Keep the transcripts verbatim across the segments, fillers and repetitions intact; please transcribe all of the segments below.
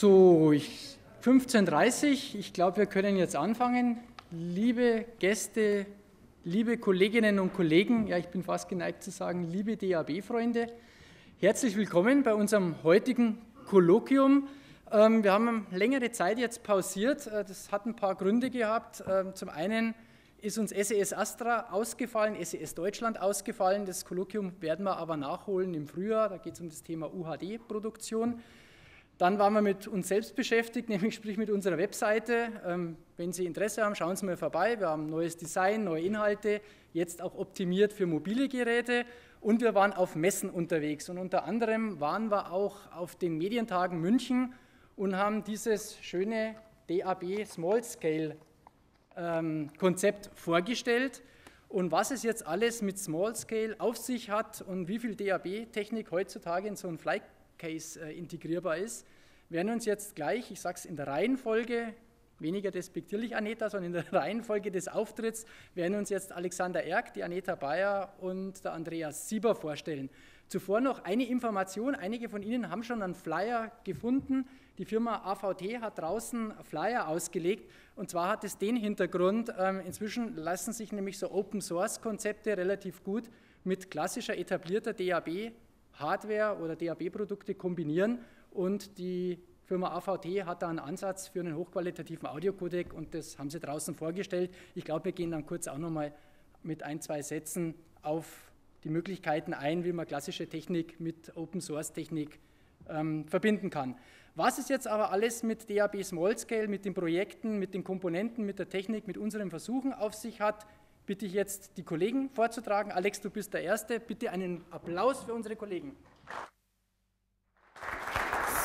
So, ich, fünfzehn Uhr dreißig, ich glaube, wir können jetzt anfangen. Liebe Gäste, liebe Kolleginnen und Kollegen, ja, ich bin fast geneigt zu sagen, liebe D A B-Freunde, herzlich willkommen bei unserem heutigen Kolloquium. Ähm, wir haben längere Zeit jetzt pausiert, das hat ein paar Gründe gehabt. Ähm, zum einen ist uns S E S Astra ausgefallen, S E S Deutschland ausgefallen. Das Kolloquium werden wir aber nachholen im Frühjahr, da geht es um das Thema U H D-Produktion. Dann waren wir mit uns selbst beschäftigt, nämlich sprich mit unserer Webseite. Ähm, wenn Sie Interesse haben, schauen Sie mal vorbei. Wir haben neues Design, neue Inhalte, jetzt auch optimiert für mobile Geräte. Und wir waren auf Messen unterwegs. Und unter anderem waren wir auch auf den Medientagen München und haben dieses schöne D A B Small Scale ähm, Konzept vorgestellt. Und was es jetzt alles mit Small Scale auf sich hat und wie viel D A B-Technik heutzutage in so ein Fly Case äh, integrierbar ist, werden uns jetzt gleich, ich sage es in der Reihenfolge, weniger despektierlich Aneta, sondern in der Reihenfolge des Auftritts, werden uns jetzt Alexander Erck, die Aneta Bayer und der Andreas Sieber vorstellen. Zuvor noch eine Information, einige von Ihnen haben schon einen Flyer gefunden. Die Firma A V T hat draußen Flyer ausgelegt und zwar hat es den Hintergrund, ähm, inzwischen lassen sich nämlich so Open-Source-Konzepte relativ gut mit klassischer etablierter D A B Hardware oder D A B-Produkte kombinieren und die Firma A V T hat da einen Ansatz für einen hochqualitativen Audiocodec und das haben sie draußen vorgestellt. Ich glaube, wir gehen dann kurz auch nochmal mit ein, zwei Sätzen auf die Möglichkeiten ein, wie man klassische Technik mit Open-Source-Technik ähm, verbinden kann. Was ist jetzt aber alles mit D A B Small Scale, mit den Projekten, mit den Komponenten, mit der Technik, mit unseren Versuchen auf sich hat, bitte ich jetzt die Kollegen vorzutragen. Alex, du bist der Erste. Bitte einen Applaus für unsere Kollegen. So.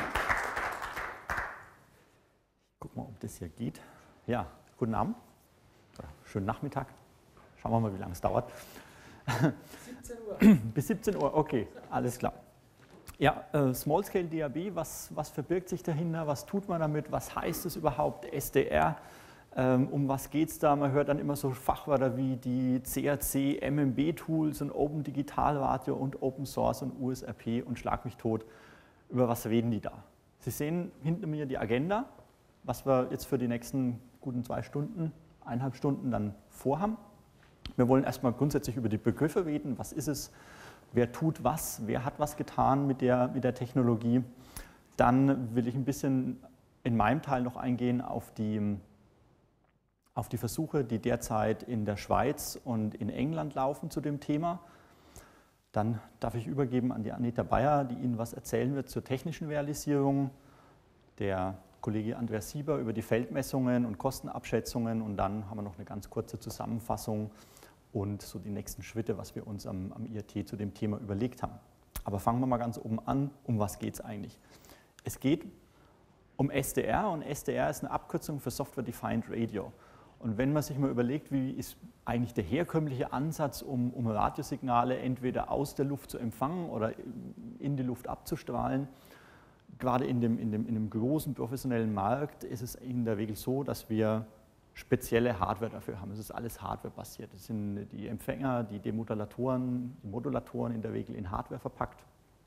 Guck mal, ob das hier geht. Ja, guten Abend. Oder schönen Nachmittag. Schauen wir mal, wie lange es dauert. siebzehn Uhr. Bis siebzehn Uhr, okay, alles klar. Ja, äh, Small Scale D A B, was, was verbirgt sich dahinter? Was tut man damit? Was heißt es überhaupt? S D R? Um was geht es da? Man hört dann immer so Fachwörter wie die C R C, M M B-Tools und Open Digital Radio und Open Source und U S R P und Schlag mich tot. Über was reden die da? Sie sehen hinter mir die Agenda, was wir jetzt für die nächsten guten zwei Stunden, eineinhalb Stunden dann vorhaben. Wir wollen erstmal grundsätzlich über die Begriffe reden. Was ist es? Wer tut was? Wer hat was getan mit der, mit der Technologie? Dann will ich ein bisschen in meinem Teil noch eingehen auf die auf die Versuche, die derzeit in der Schweiz und in England laufen zu dem Thema. Dann darf ich übergeben an die Aneta Bayer, die Ihnen was erzählen wird zur technischen Realisierung, der Kollege Andreas Sieber über die Feldmessungen und Kostenabschätzungen und dann haben wir noch eine ganz kurze Zusammenfassung und so die nächsten Schritte, was wir uns am, am I R T zu dem Thema überlegt haben. Aber fangen wir mal ganz oben an, um was geht es eigentlich? Es geht um S D R und S D R ist eine Abkürzung für Software Defined Radio. Und wenn man sich mal überlegt, wie ist eigentlich der herkömmliche Ansatz, um, um Radiosignale entweder aus der Luft zu empfangen oder in die Luft abzustrahlen, gerade in dem, in dem, in dem großen professionellen Markt ist es in der Regel so, dass wir spezielle Hardware dafür haben. Es ist alles Hardware-basiert. Es sind die Empfänger, die Demodulatoren, die Modulatoren in der Regel in Hardware verpackt.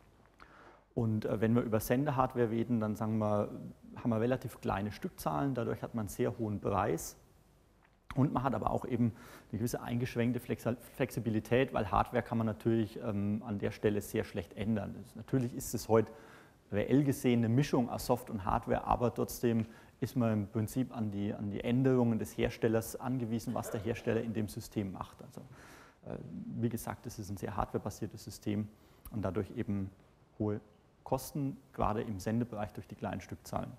Und wenn wir über Sender-Hardware reden, dann sagen wir, haben wir relativ kleine Stückzahlen, dadurch hat man einen sehr hohen Preis. Und man hat aber auch eben eine gewisse eingeschränkte Flexibilität, weil Hardware kann man natürlich ähm, an der Stelle sehr schlecht ändern. Das, natürlich ist es heute reell gesehen eine Mischung aus Soft- und Hardware, aber trotzdem ist man im Prinzip an die, an die Änderungen des Herstellers angewiesen, was der Hersteller in dem System macht. Also, äh, wie gesagt, es ist ein sehr hardwarebasiertes System und dadurch eben hohe Kosten, gerade im Sendebereich durch die kleinen Stückzahlen.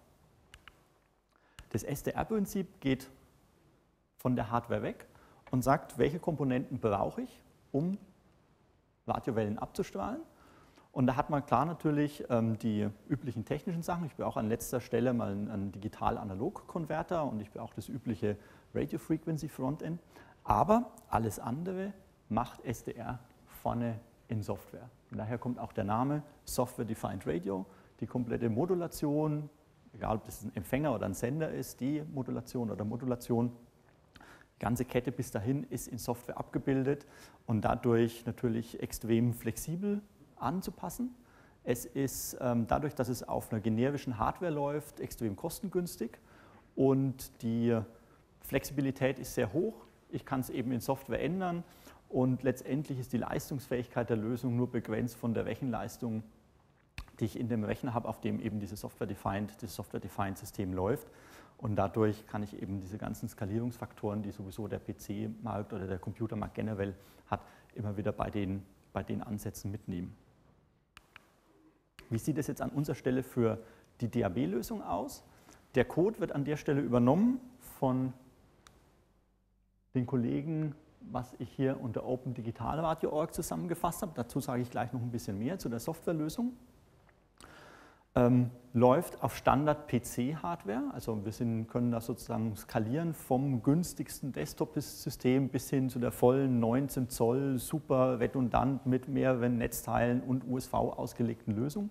Das S D R-Prinzip geht von der Hardware weg und sagt, welche Komponenten brauche ich, um Radiowellen abzustrahlen. Und da hat man klar natürlich ähm, die üblichen technischen Sachen. Ich brauche an letzter Stelle mal einen, einen Digital-Analog-Konverter und ich brauche das übliche Radio-Frequency-Frontend. Aber alles andere macht S D R vorne in Software. Und daher kommt auch der Name Software-Defined Radio, die komplette Modulation, egal ob das ein Empfänger oder ein Sender ist, die Modulation oder Modulation. Die ganze Kette bis dahin ist in Software abgebildet und dadurch natürlich extrem flexibel anzupassen. Es ist ähm, dadurch, dass es auf einer generischen Hardware läuft, extrem kostengünstig und die Flexibilität ist sehr hoch. Ich kann es eben in Software ändern und letztendlich ist die Leistungsfähigkeit der Lösung nur begrenzt von der Rechenleistung, die ich in dem Rechner habe, auf dem eben dieses Software-Defined, das Software-Defined-System läuft. Und dadurch kann ich eben diese ganzen Skalierungsfaktoren, die sowieso der P C-Markt oder der Computermarkt generell hat, immer wieder bei den, bei den Ansätzen mitnehmen. Wie sieht es jetzt an unserer Stelle für die D A B-Lösung aus? Der Code wird an der Stelle übernommen von den Kollegen, was ich hier unter Open Digital Radio Punkt org zusammengefasst habe. Dazu sage ich gleich noch ein bisschen mehr zu der Softwarelösung. Ähm, läuft auf Standard-P C-Hardware, also wir sind, können das sozusagen skalieren vom günstigsten Desktop-System bis hin zu der vollen neunzehn Zoll, super redundant mit mehreren Netzteilen und U S V ausgelegten Lösung.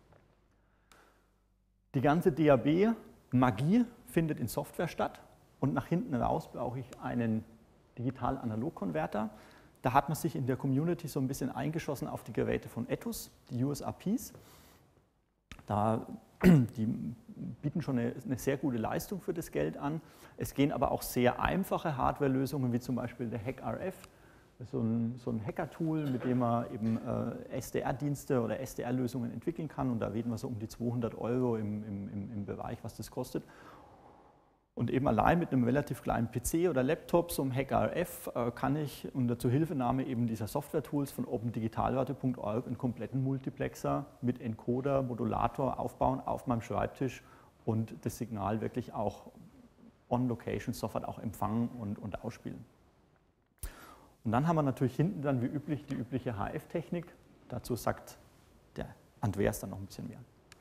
Die ganze D A B-Magie findet in Software statt und nach hinten raus brauche ich einen Digital-Analog-Konverter. Da hat man sich in der Community so ein bisschen eingeschossen auf die Geräte von Etus, die U S R Ps. Da, die bieten schon eine, eine sehr gute Leistung für das Geld an. Es gehen aber auch sehr einfache Hardware-Lösungen, wie zum Beispiel der HackRF, so ein, so ein Hacker-Tool, mit dem man eben äh, S D R-Dienste oder S D R-Lösungen entwickeln kann. Und da reden wir so um die zweihundert Euro im, im, im Bereich, was das kostet. Und eben allein mit einem relativ kleinen P C oder Laptop, so einem HackRF, äh, kann ich unter Zuhilfenahme eben dieser Software-Tools von Open Digital Radio Punkt org einen kompletten Multiplexer mit Encoder, Modulator aufbauen auf meinem Schreibtisch und das Signal wirklich auch on location sofort auch empfangen und, und ausspielen. Und dann haben wir natürlich hinten dann wie üblich die übliche H F-Technik. Dazu sagt der Andreas dann noch ein bisschen mehr.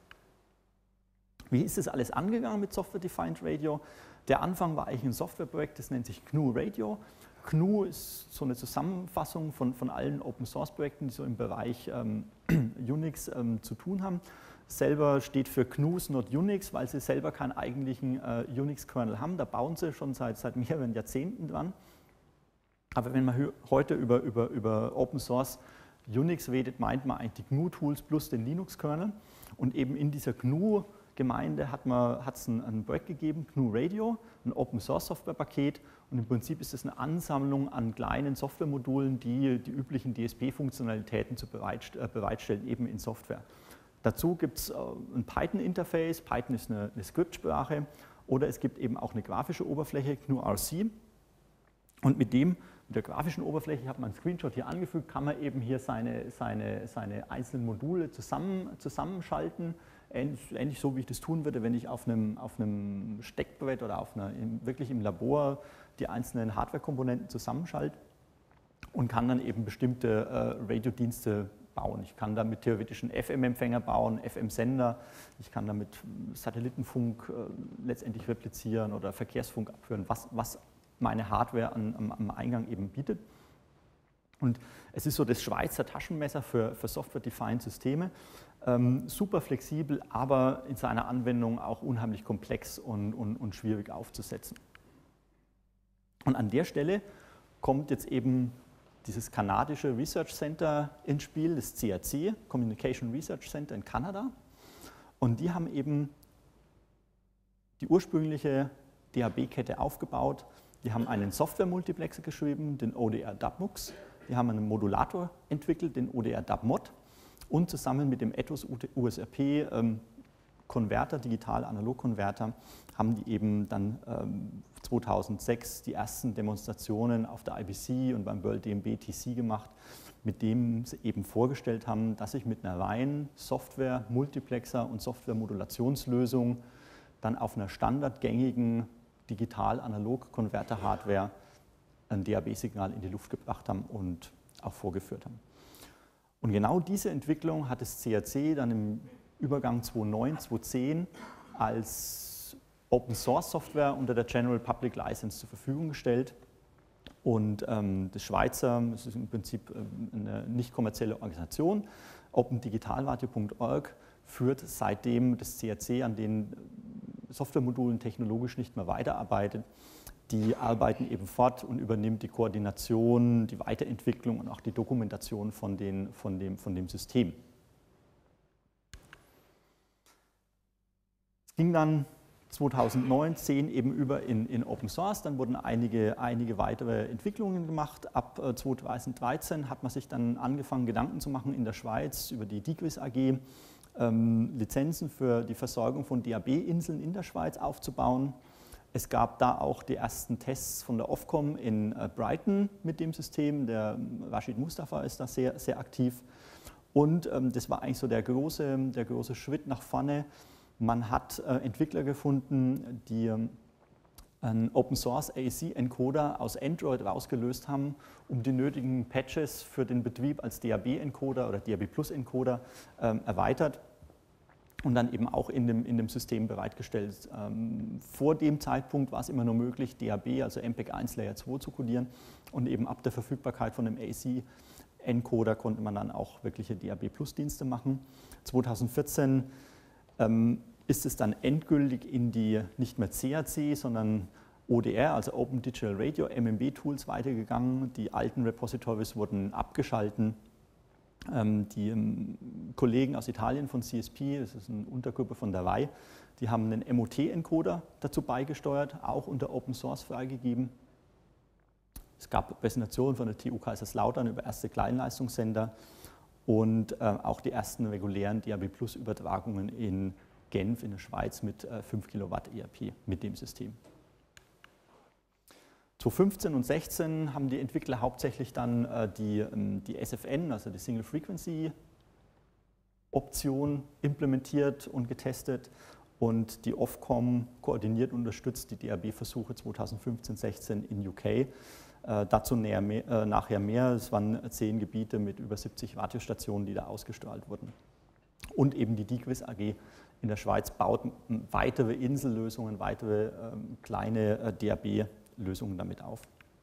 Wie ist das alles angegangen mit Software Defined Radio? Der Anfang war eigentlich ein Softwareprojekt, das nennt sich G N U Radio. G N U ist so eine Zusammenfassung von, von allen Open-Source-Projekten, die so im Bereich ähm, Unix ähm, zu tun haben. Selber steht für G N U is not Unix, weil sie selber keinen eigentlichen äh, Unix-Kernel haben. Da bauen sie schon seit, seit mehreren Jahrzehnten dran. Aber wenn man heute über, über, über Open-Source Unix redet, meint man eigentlich die G N U-Tools plus den Linux-Kernel. Und eben in dieser G N U Gemeinde hat es ein, ein Projekt gegeben, G N U Radio, ein Open-Source-Software-Paket und im Prinzip ist es eine Ansammlung an kleinen Softwaremodulen, die die üblichen D S P-Funktionalitäten zu bereit, äh, bereitstellen, eben in Software. Dazu gibt es äh, ein Python-Interface, Python ist eine, eine Skriptsprache oder es gibt eben auch eine grafische Oberfläche, G N U R C und mit dem mit der grafischen Oberfläche, ich habe mal einen Screenshot hier angefügt, kann man eben hier seine, seine, seine einzelnen Module zusammen, zusammenschalten. Ähnlich, ähnlich so, wie ich das tun würde, wenn ich auf einem, auf einem Steckbrett oder auf einer, im, wirklich im Labor die einzelnen Hardware-Komponenten zusammenschalte und kann dann eben bestimmte äh, Radiodienste bauen. Ich kann damit theoretisch einen F M-Empfänger bauen, F M-Sender, ich kann damit Satellitenfunk äh, letztendlich replizieren oder Verkehrsfunk abführen, was, was meine Hardware an, am, am Eingang eben bietet. Und es ist so das Schweizer Taschenmesser für, für Software-Defined-Systeme. Ähm, super flexibel, aber in seiner Anwendung auch unheimlich komplex und, und, und schwierig aufzusetzen. Und an der Stelle kommt jetzt eben dieses kanadische Research Center ins Spiel, das C R C, Communication Research Center in Kanada. Und die haben eben die ursprüngliche D A B-Kette aufgebaut. Die haben einen Software-Multiplexer geschrieben, den O D R D A B MUX. Die haben einen Modulator entwickelt, den O D R D A B Mod. Und zusammen mit dem Etus U S R P ähm, Konverter, Digital-Analog-Konverter, haben die eben dann ähm, zweitausendsechs die ersten Demonstrationen auf der I B C und beim World D M B T C gemacht, mit dem sie eben vorgestellt haben, dass ich mit einer reinen Software-Multiplexer- und Software-Modulationslösung dann auf einer standardgängigen Digital-Analog-Konverter-Hardware ein D A B-Signal in die Luft gebracht haben und auch vorgeführt haben. Und genau diese Entwicklung hat das C R C dann im Übergang zweitausendneun, zweitausendzehn als Open-Source-Software unter der General Public License zur Verfügung gestellt. Und ähm, das Schweizer, das ist im Prinzip eine nicht kommerzielle Organisation, Open Digital Radio Punkt org, führt seitdem das C R C an den Softwaremodulen technologisch nicht mehr weiterarbeitet. Die arbeiten eben fort und übernimmt die Koordination, die Weiterentwicklung und auch die Dokumentation von, den, von, dem, von dem System. ging dann zweitausendneun, zehn eben über in, in Open Source, dann wurden einige, einige weitere Entwicklungen gemacht. Ab äh, zweitausenddreizehn hat man sich dann angefangen, Gedanken zu machen in der Schweiz über die DIGWIS A G, ähm, Lizenzen für die Versorgung von D A B-Inseln in der Schweiz aufzubauen. Es gab da auch die ersten Tests von der Ofcom in äh, Brighton mit dem System. Der Rashid Mustafa ist da sehr, sehr aktiv. Und ähm, das war eigentlich so der große, der große Schritt nach vorne. Man hat äh, Entwickler gefunden, die ähm, einen Open Source A C Encoder aus Android rausgelöst haben, um die nötigen Patches für den Betrieb als D A B-Encoder oder D A B Plus Encoder ähm, erweitert und dann eben auch in dem, in dem System bereitgestellt. Ähm, vor dem Zeitpunkt war es immer nur möglich, D A B, also M P E G eins Layer zwei zu codieren, und eben ab der Verfügbarkeit von dem A C Encoder konnte man dann auch wirkliche D A B Plus Dienste machen. zweitausendvierzehn ähm, ist es dann endgültig in die nicht mehr C A C, sondern O D R, also Open Digital Radio, M M B-Tools weitergegangen. Die alten Repositories wurden abgeschalten. Ähm, die ähm, Kollegen aus Italien von C S P, das ist eine Untergruppe von der W A I, die haben einen M O T-Encoder dazu beigesteuert, auch unter Open Source freigegeben. Es gab Präsentationen von der T U Kaiserslautern über erste Kleinleistungssender und äh, auch die ersten regulären D A B Plus Übertragungen in Genf in der Schweiz mit äh, fünf Kilowatt E R P mit dem System. zweitausendfünfzehn und sechzehn haben die Entwickler hauptsächlich dann äh, die, ähm, die S F N, also die Single Frequency Option, implementiert und getestet, und die Ofcom koordiniert und unterstützt die D A B-Versuche zweitausendfünfzehn sechzehn in U K. Äh, dazu näher mehr, äh, nachher mehr. Es waren zehn Gebiete mit über siebzig Radiostationen, die da ausgestrahlt wurden. Und eben die DIGWIS A G in der Schweiz baut weitere Insellösungen, weitere ähm, kleine äh, D A B-Lösungen damit auf.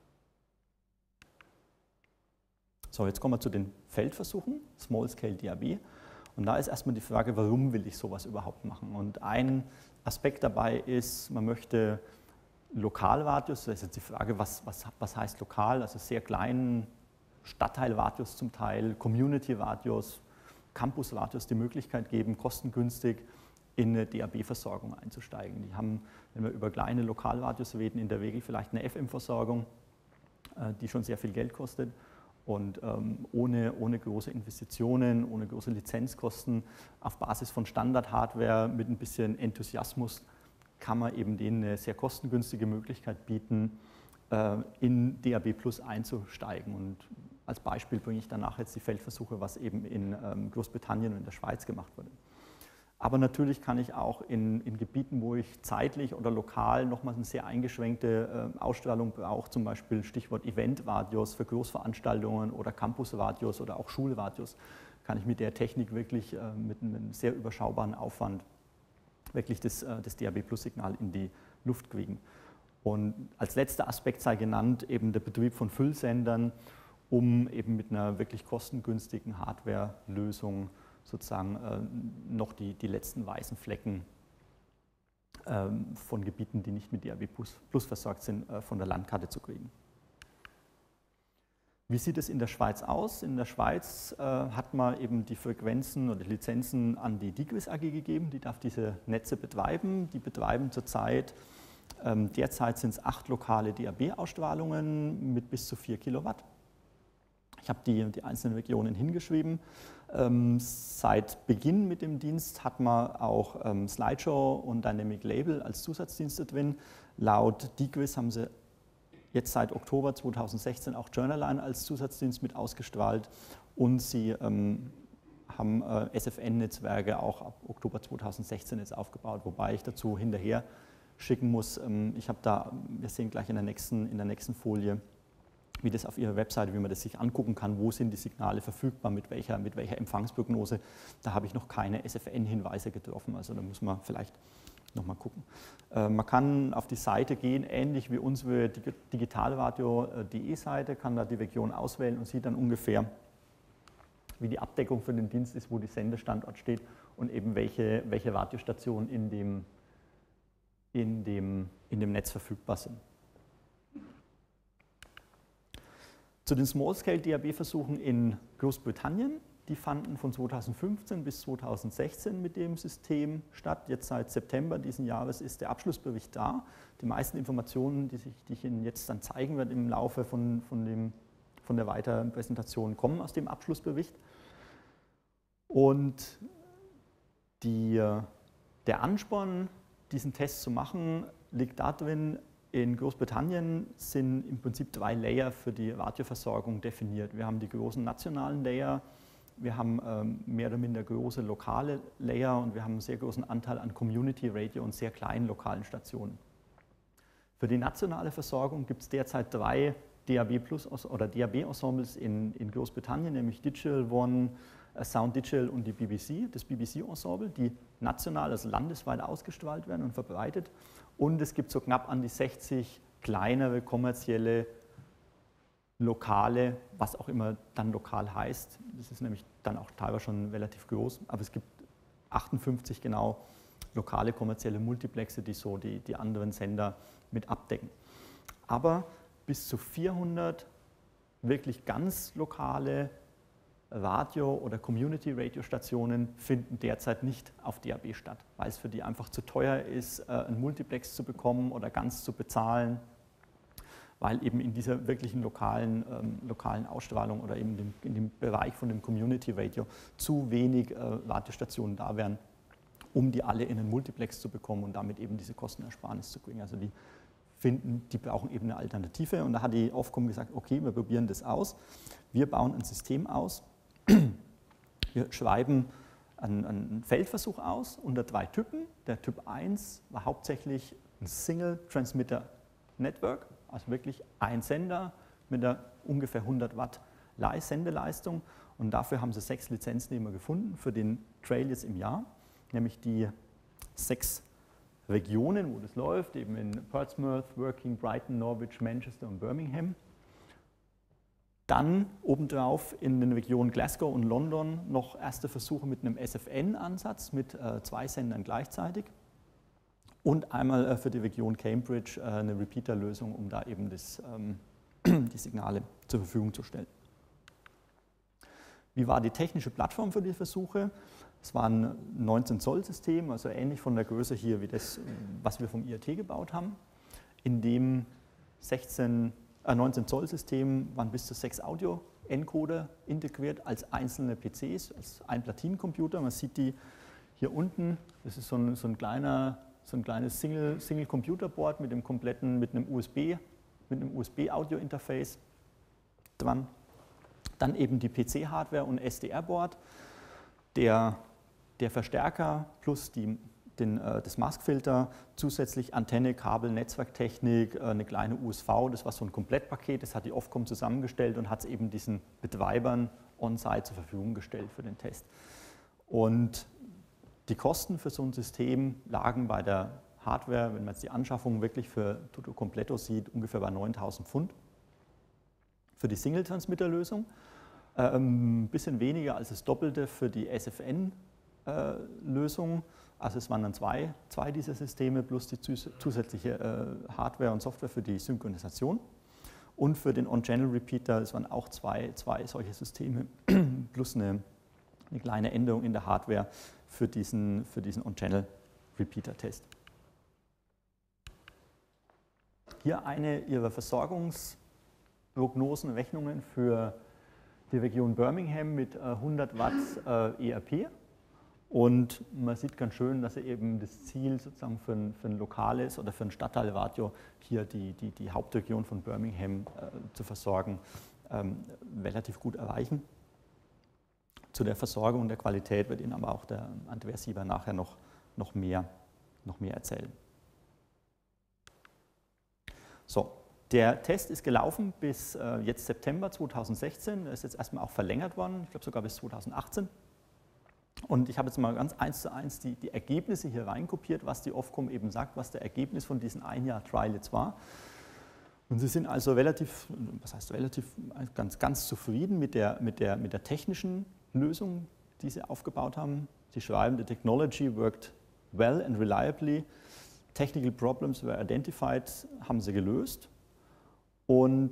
So, jetzt kommen wir zu den Feldversuchen, Small Scale D A B. Und da ist erstmal die Frage, warum will ich sowas überhaupt machen? Und ein Aspekt dabei ist, man möchte Lokalradius, das ist jetzt die Frage, was, was, was heißt lokal, also sehr kleinen Stadtteilradius zum Teil, Community-Radius, Campus-Radius die Möglichkeit geben, kostengünstig in eine D A B-Versorgung einzusteigen. Die haben, wenn wir über kleine Lokalradios reden, in der Regel vielleicht eine F M-Versorgung, die schon sehr viel Geld kostet. Und ähm, ohne, ohne große Investitionen, ohne große Lizenzkosten, auf Basis von Standard-Hardware mit ein bisschen Enthusiasmus kann man eben denen eine sehr kostengünstige Möglichkeit bieten, äh, in D A B Plus einzusteigen. Und als Beispiel bringe ich danach jetzt die Feldversuche, was eben in ähm, Großbritannien und in der Schweiz gemacht wurde. Aber natürlich kann ich auch in, in Gebieten, wo ich zeitlich oder lokal nochmal eine sehr eingeschränkte äh, Ausstrahlung brauche, zum Beispiel Stichwort Eventradios für Großveranstaltungen oder Campusradios oder auch Schulradios, kann ich mit der Technik wirklich äh, mit einem sehr überschaubaren Aufwand wirklich das, äh, das D A B Plus Signal in die Luft kriegen. Und als letzter Aspekt sei genannt eben der Betrieb von Füllsendern, um eben mit einer wirklich kostengünstigen Hardware-Lösung sozusagen äh, noch die, die letzten weißen Flecken ähm, von Gebieten, die nicht mit D A B Plus, Plus versorgt sind, äh, von der Landkarte zu kriegen. Wie sieht es in der Schweiz aus? In der Schweiz äh, hat man eben die Frequenzen oder die Lizenzen an die DIGWIS A G gegeben, die darf diese Netze betreiben. Die betreiben zurzeit, ähm, derzeit sind es acht lokale D A B-Ausstrahlungen mit bis zu vier Kilowatt. Ich habe die, die einzelnen Regionen hingeschrieben. Ähm, seit Beginn mit dem Dienst hat man auch ähm, Slideshow und Dynamic Label als Zusatzdienste drin. Laut DIGWIS haben sie jetzt seit Oktober zweitausendsechzehn auch Journaline als Zusatzdienst mit ausgestrahlt, und sie ähm, haben äh, S F N-Netzwerke auch ab Oktober zweitausendsechzehn jetzt aufgebaut, wobei ich dazu hinterher schicken muss. Ähm, ich habe da, wir sehen gleich in der nächsten, in der nächsten Folie, wie das auf Ihrer Webseite, wie man das sich angucken kann, wo sind die Signale verfügbar, mit welcher, mit welcher Empfangsprognose. Da habe ich noch keine S F N-Hinweise getroffen, also da muss man vielleicht nochmal gucken. Äh, man kann auf die Seite gehen, ähnlich wie unsere digitalradio punkt de Seite, kann da die Region auswählen und sieht dann ungefähr, wie die Abdeckung für den Dienst ist, wo die Sendestandort steht und eben welche, welche Radiostationen in dem, in, dem, in dem Netz verfügbar sind. Zu den Small-Scale-D A B-Versuchen in Großbritannien. die fanden von zweitausendfünfzehn bis zweitausendsechzehn mit dem System statt. Jetzt seit September diesen Jahres ist der Abschlussbericht da. Die meisten Informationen, die, sich, die ich Ihnen jetzt dann zeigen werde im Laufe von, von, dem, von der weiteren Präsentation, kommen aus dem Abschlussbericht. Und die, der Ansporn, diesen Test zu machen, liegt darin, in Großbritannien sind im Prinzip zwei Layer für die Radioversorgung definiert. Wir haben die großen nationalen Layer, wir haben ähm, mehr oder minder große lokale Layer und wir haben einen sehr großen Anteil an Community Radio und sehr kleinen lokalen Stationen. Für die nationale Versorgung gibt es derzeit drei D A B Plus oder D A B-Ensembles in, in Großbritannien, nämlich Digital One, Sound Digital und die B B C, das B B C-Ensemble, die national, also landesweit ausgestrahlt werden und verbreitet. Und es gibt so knapp an die sechzig kleinere kommerzielle, lokale, was auch immer dann lokal heißt. Das ist nämlich dann auch teilweise schon relativ groß, aber es gibt achtundfünfzig genau lokale kommerzielle Multiplexe, die so die, die anderen Sender mit abdecken. Aber bis zu vierhundert wirklich ganz lokale Radio- oder Community-Radio-Stationen finden derzeit nicht auf D A B statt, weil es für die einfach zu teuer ist, ein Multiplex zu bekommen oder ganz zu bezahlen, weil eben in dieser wirklichen lokalen, ähm, lokalen Ausstrahlung oder eben dem, in dem Bereich von dem Community-Radio zu wenig äh, Radiostationen da wären, um die alle in einen Multiplex zu bekommen und damit eben diese Kostenersparnis zu kriegen. Also die finden, die brauchen eben eine Alternative und da hat die Ofcom gesagt, okay, wir probieren das aus, wir bauen ein System aus. Wir schreiben einen, einen Feldversuch aus unter drei Typen. Der Typ eins war hauptsächlich ein Single Transmitter Network, also wirklich ein Sender mit einer ungefähr hundert Watt Sendeleistung. Und dafür haben sie sechs Lizenznehmer gefunden für den Trail jetzt im Jahr, nämlich die sechs Regionen, wo das läuft, eben in Portsmouth, Working, Brighton, Norwich, Manchester und Birmingham. Dann obendrauf in den Regionen Glasgow und London noch erste Versuche mit einem S F N-Ansatz mit äh, zwei Sendern gleichzeitig und einmal äh, für die Region Cambridge äh, eine Repeater-Lösung, um da eben das, ähm, die Signale zur Verfügung zu stellen. Wie war die technische Plattform für die Versuche? Es war ein neunzehn Zoll System, also ähnlich von der Größe hier wie das, was wir vom I A T gebaut haben, in dem sechzehn neunzehn Zoll System waren bis zu sechs Audio-Encoder integriert als einzelne P Cs, als ein Platinencomputer. Man sieht die hier unten, das ist so ein, so ein, kleiner, so ein kleines Single, Single Computer Board mit dem kompletten, mit einem U S B, mit einem U S B-Audio-Interface dran. Dann eben die P C-Hardware und S D R-Board, der, der Verstärker plus die Den, äh, das Maskfilter, zusätzlich Antenne, Kabel, Netzwerktechnik, äh, eine kleine U S V, das war so ein Komplettpaket, das hat die Ofcom zusammengestellt und hat es eben diesen Betreibern on-site zur Verfügung gestellt für den Test. Und die Kosten für so ein System lagen bei der Hardware, wenn man jetzt die Anschaffung wirklich für Tutto Completo sieht, ungefähr bei neuntausend Pfund. Für die Single-Transmitter-Lösung ein äh, bisschen weniger als das Doppelte für die S F N-Lösung. Also es waren dann zwei, zwei dieser Systeme plus die zusätzliche äh, Hardware und Software für die Synchronisation. Und für den On-Channel-Repeater, es waren auch zwei, zwei solche Systeme plus eine, eine kleine Änderung in der Hardware für diesen, für diesen On-Channel-Repeater-Test. Hier eine Ihrer Versorgungsprognosen, Rechnungen für die Region Birmingham mit äh, hundert Watt äh, E R P. Und man sieht ganz schön, dass er eben das Ziel sozusagen für ein, für ein lokales oder für ein Stadtteilradio hier die, die, die Hauptregion von Birmingham äh, zu versorgen, ähm, relativ gut erreichen. Zu der Versorgung und der Qualität wird Ihnen aber auch der Andreas Sieber nachher noch, noch, mehr, noch mehr erzählen. So, der Test ist gelaufen bis äh, jetzt September zweitausendsechzehn, er ist jetzt erstmal auch verlängert worden, ich glaube sogar bis zweitausendachtzehn. Und ich habe jetzt mal ganz eins zu eins die, die Ergebnisse hier reinkopiert, was die Ofcom eben sagt, was der Ergebnis von diesem ein Jahr Trial jetzt war. Und sie sind also relativ, was heißt relativ, ganz, ganz zufrieden mit der, mit, der, mit der technischen Lösung, die sie aufgebaut haben. Sie schreiben, the technology worked well and reliably. Technical problems were identified, haben sie gelöst. Und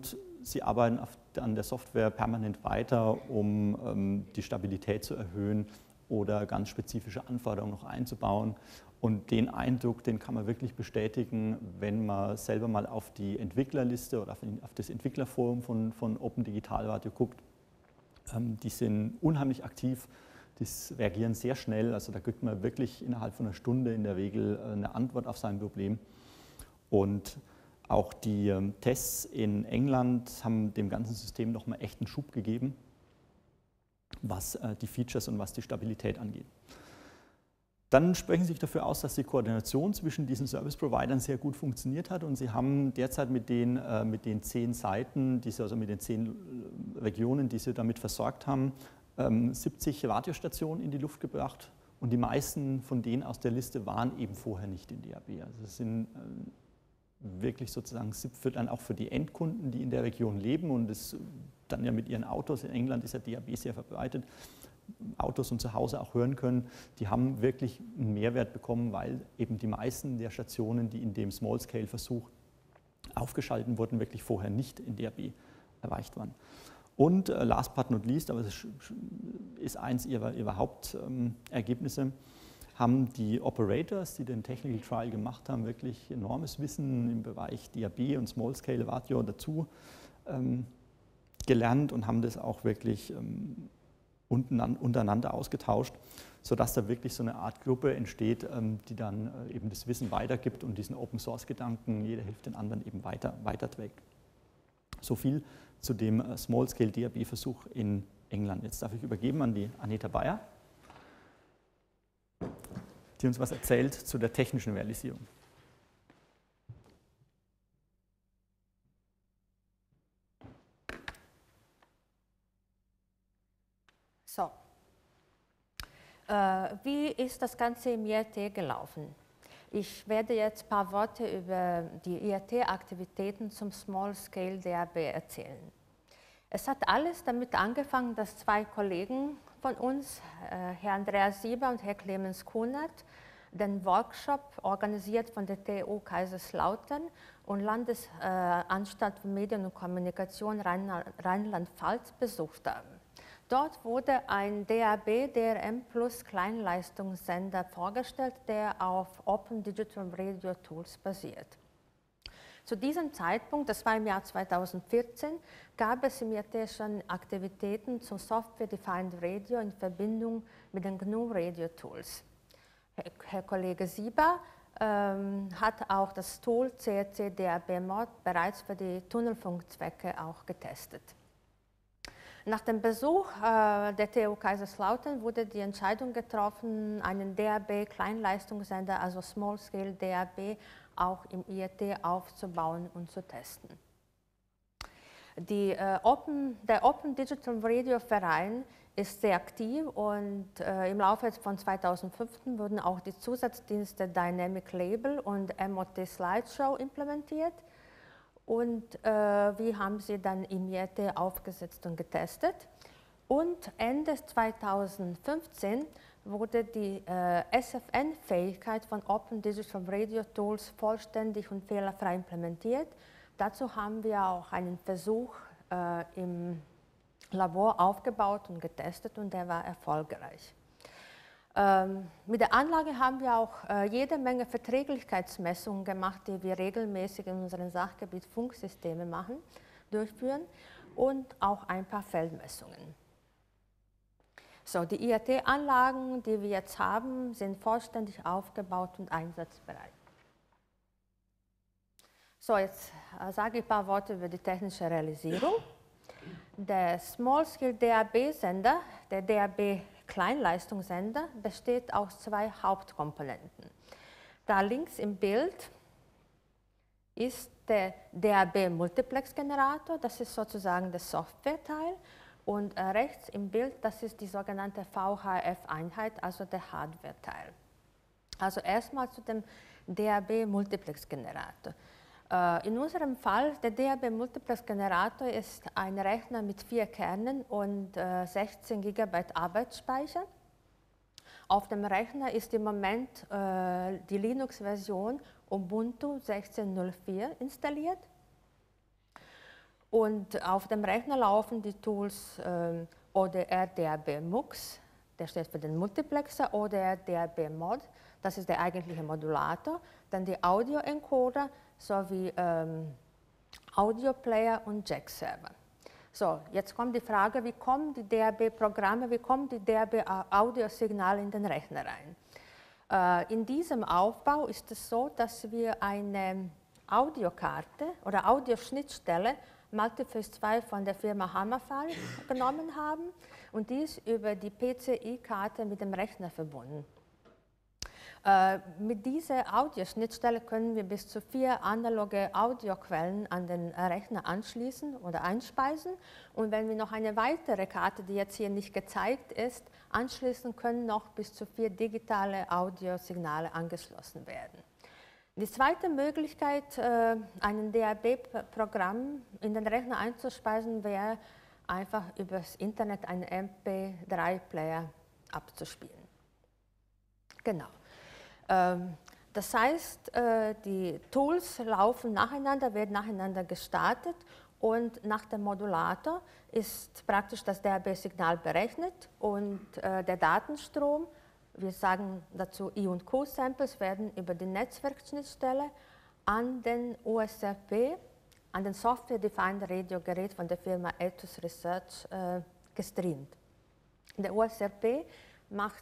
sie arbeiten auf, an der Software permanent weiter, um ähm, die Stabilität zu erhöhen oder ganz spezifische Anforderungen noch einzubauen. Und den Eindruck, den kann man wirklich bestätigen, wenn man selber mal auf die Entwicklerliste oder auf, auf das Entwicklerforum von, von Open Digital Radio guckt. Ähm, die sind unheimlich aktiv. Die reagieren sehr schnell, also da kriegt man wirklich innerhalb von einer Stunde in der Regel eine Antwort auf sein Problem. Und auch die ähm, Tests in England haben dem ganzen System nochmal echt einen Schub gegeben, was äh, die Features und was die Stabilität angeht. Dann sprechen sie sich dafür aus, dass die Koordination zwischen diesen Service-Providern sehr gut funktioniert hat und sie haben derzeit mit den, äh, mit den zehn Seiten, die sie, also mit den zehn Regionen, die sie damit versorgt haben, siebzig Radiostationen in die Luft gebracht und die meisten von denen aus der Liste waren eben vorher nicht in D A B. Also es sind wirklich sozusagen für dann auch für die Endkunden, die in der Region leben und es dann ja mit ihren Autos, in England ist ja D A B sehr verbreitet, Autos und zu Hause auch hören können, die haben wirklich einen Mehrwert bekommen, weil eben die meisten der Stationen, die in dem Small-Scale-Versuch aufgeschalten wurden, wirklich vorher nicht in D A B erreicht waren. Und äh, last but not least, aber das ist eins ihrer, ihrer Hauptergebnisse, ähm, haben die Operators, die den Technical Trial gemacht haben, wirklich enormes Wissen im Bereich D A B und Small Scale Radio dazu ähm, gelernt und haben das auch wirklich ähm, untereinander ausgetauscht, sodass da wirklich so eine Art Gruppe entsteht, ähm, die dann äh, eben das Wissen weitergibt und diesen Open Source Gedanken, jeder hilft den anderen, eben weiter, weiterträgt. So viel zu dem Small-Scale D A B-Versuch in England. Jetzt darf ich übergeben an die Anita Bayer, die uns was erzählt zu der technischen Realisierung. So, äh, wie ist das Ganze im I A T gelaufen? Ich werde jetzt ein paar Worte über die I A T-Aktivitäten zum Small-Scale D A B erzählen. Es hat alles damit angefangen, dass zwei Kollegen von uns, äh, Herr Andreas Sieber und Herr Clemens Kunert, den Workshop, organisiert von der T U Kaiserslautern und Landesanstalt für Medien und Kommunikation Rheinland-Pfalz besucht haben. Dort wurde ein D A B D R M Plus Kleinleistungssender vorgestellt, der auf Open Digital Radio Tools basiert. Zu diesem Zeitpunkt, das war im Jahr zweitausendvierzehn, gab es im I A T schon Aktivitäten zum Software-Defined Radio in Verbindung mit den G N U Radio Tools. Herr, Herr Kollege Sieber ähm, hat auch das Tool C R C D A B Mod bereits für die Tunnelfunkzwecke auch getestet. Nach dem Besuch äh, der T U Kaiserslautern wurde die Entscheidung getroffen, einen D A B-Kleinleistungssender, also Small-Scale D A B, auch im I A T aufzubauen und zu testen. Die, äh, Open, der Open Digital Radio Verein ist sehr aktiv und äh, im Laufe von zweitausendfünfzehn wurden auch die Zusatzdienste Dynamic Label und M O T Slideshow implementiert. Und äh, wir haben sie dann im I A T aufgesetzt und getestet. Und Ende zweitausendfünfzehn wurde die äh, S F N-Fähigkeit von Open Digital Radio Tools vollständig und fehlerfrei implementiert. Dazu haben wir auch einen Versuch äh, im Labor aufgebaut und getestet und der war erfolgreich. Ähm, mit der Anlage haben wir auch äh, jede Menge Verträglichkeitsmessungen gemacht, die wir regelmäßig in unserem Sachgebiet Funksysteme machen, durchführen und auch ein paar Feldmessungen. So, die I A T-Anlagen, die wir jetzt haben, sind vollständig aufgebaut und einsatzbereit. So, jetzt äh, sage ich ein paar Worte über die technische Realisierung. Der Small-Scale D A B-Sender, der D A B-Kleinleistungssender, besteht aus zwei Hauptkomponenten. Da links im Bild ist der D A B-Multiplex-Generator, das ist sozusagen der Software-Teil. Und äh, rechts im Bild, das ist die sogenannte V H F-Einheit, also der Hardware-Teil. Also erstmal zu dem D A B-Multiplex-Generator. In unserem Fall, der D A B-Multiplex-Generator ist ein Rechner mit vier Kernen und äh, sechzehn Gigabyte Arbeitsspeicher. Auf dem Rechner ist im Moment äh, die Linux-Version Ubuntu sechzehn Punkt null vier installiert. Und auf dem Rechner laufen die Tools äh, O D R D A B MUX, der steht für den Multiplexer, O D R D A B Mod, das ist der eigentliche Modulator, dann die Audio-Encoder sowie ähm, Audio-Player und Jack-Server. So, jetzt kommt die Frage, wie kommen die D A B-Programme, wie kommen die D A B-Audiosignale in den Rechner rein? Äh, in diesem Aufbau ist es so, dass wir eine Audiokarte oder Audioschnittstelle Multiphase zwei von der Firma Hammerfall genommen haben und die ist über die P C I-Karte mit dem Rechner verbunden. Äh, mit dieser Audioschnittstelle können wir bis zu vier analoge Audioquellen an den Rechner anschließen oder einspeisen. Und wenn wir noch eine weitere Karte, die jetzt hier nicht gezeigt ist, anschließen, können noch bis zu vier digitale Audiosignale angeschlossen werden. Die zweite Möglichkeit, äh, ein D A B-Programm in den Rechner einzuspeisen, wäre einfach übers Internet einen M P drei Player abzuspielen. Genau. Das heißt, die Tools laufen nacheinander, werden nacheinander gestartet und nach dem Modulator ist praktisch das D A B-Signal berechnet und der Datenstrom, wir sagen dazu I und Q-Samples, werden über die Netzwerkschnittstelle an den U S R P, an den Software-Defined Radio-Gerät von der Firma Ethos Research gestreamt. Der U S R P macht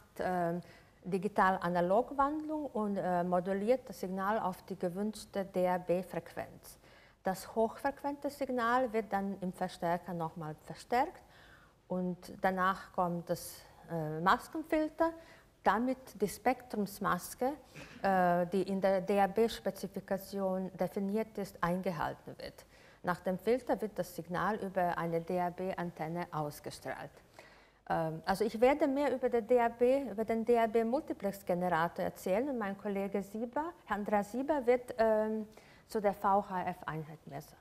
Digital-Analog-Wandlung und äh, moduliert das Signal auf die gewünschte D A B-Frequenz. Das hochfrequente Signal wird dann im Verstärker nochmal verstärkt und danach kommt das äh, Maskenfilter, damit die Spektrumsmaske, äh, die in der D A B-Spezifikation definiert ist, eingehalten wird. Nach dem Filter wird das Signal über eine D A B-Antenne ausgestrahlt. Also ich werde mehr über, der D A B, über den D A B-Multiplex-Generator erzählen und mein Kollege Sieber, Andreas Sieber, wird ähm, zu der V H F-Einheit mehr sagen.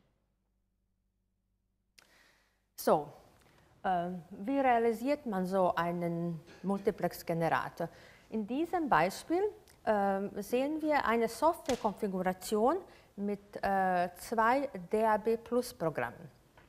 So, ähm, wie realisiert man so einen Multiplex-Generator? In diesem Beispiel ähm, sehen wir eine Software-Konfiguration mit äh, zwei D A B-Plus-Programmen.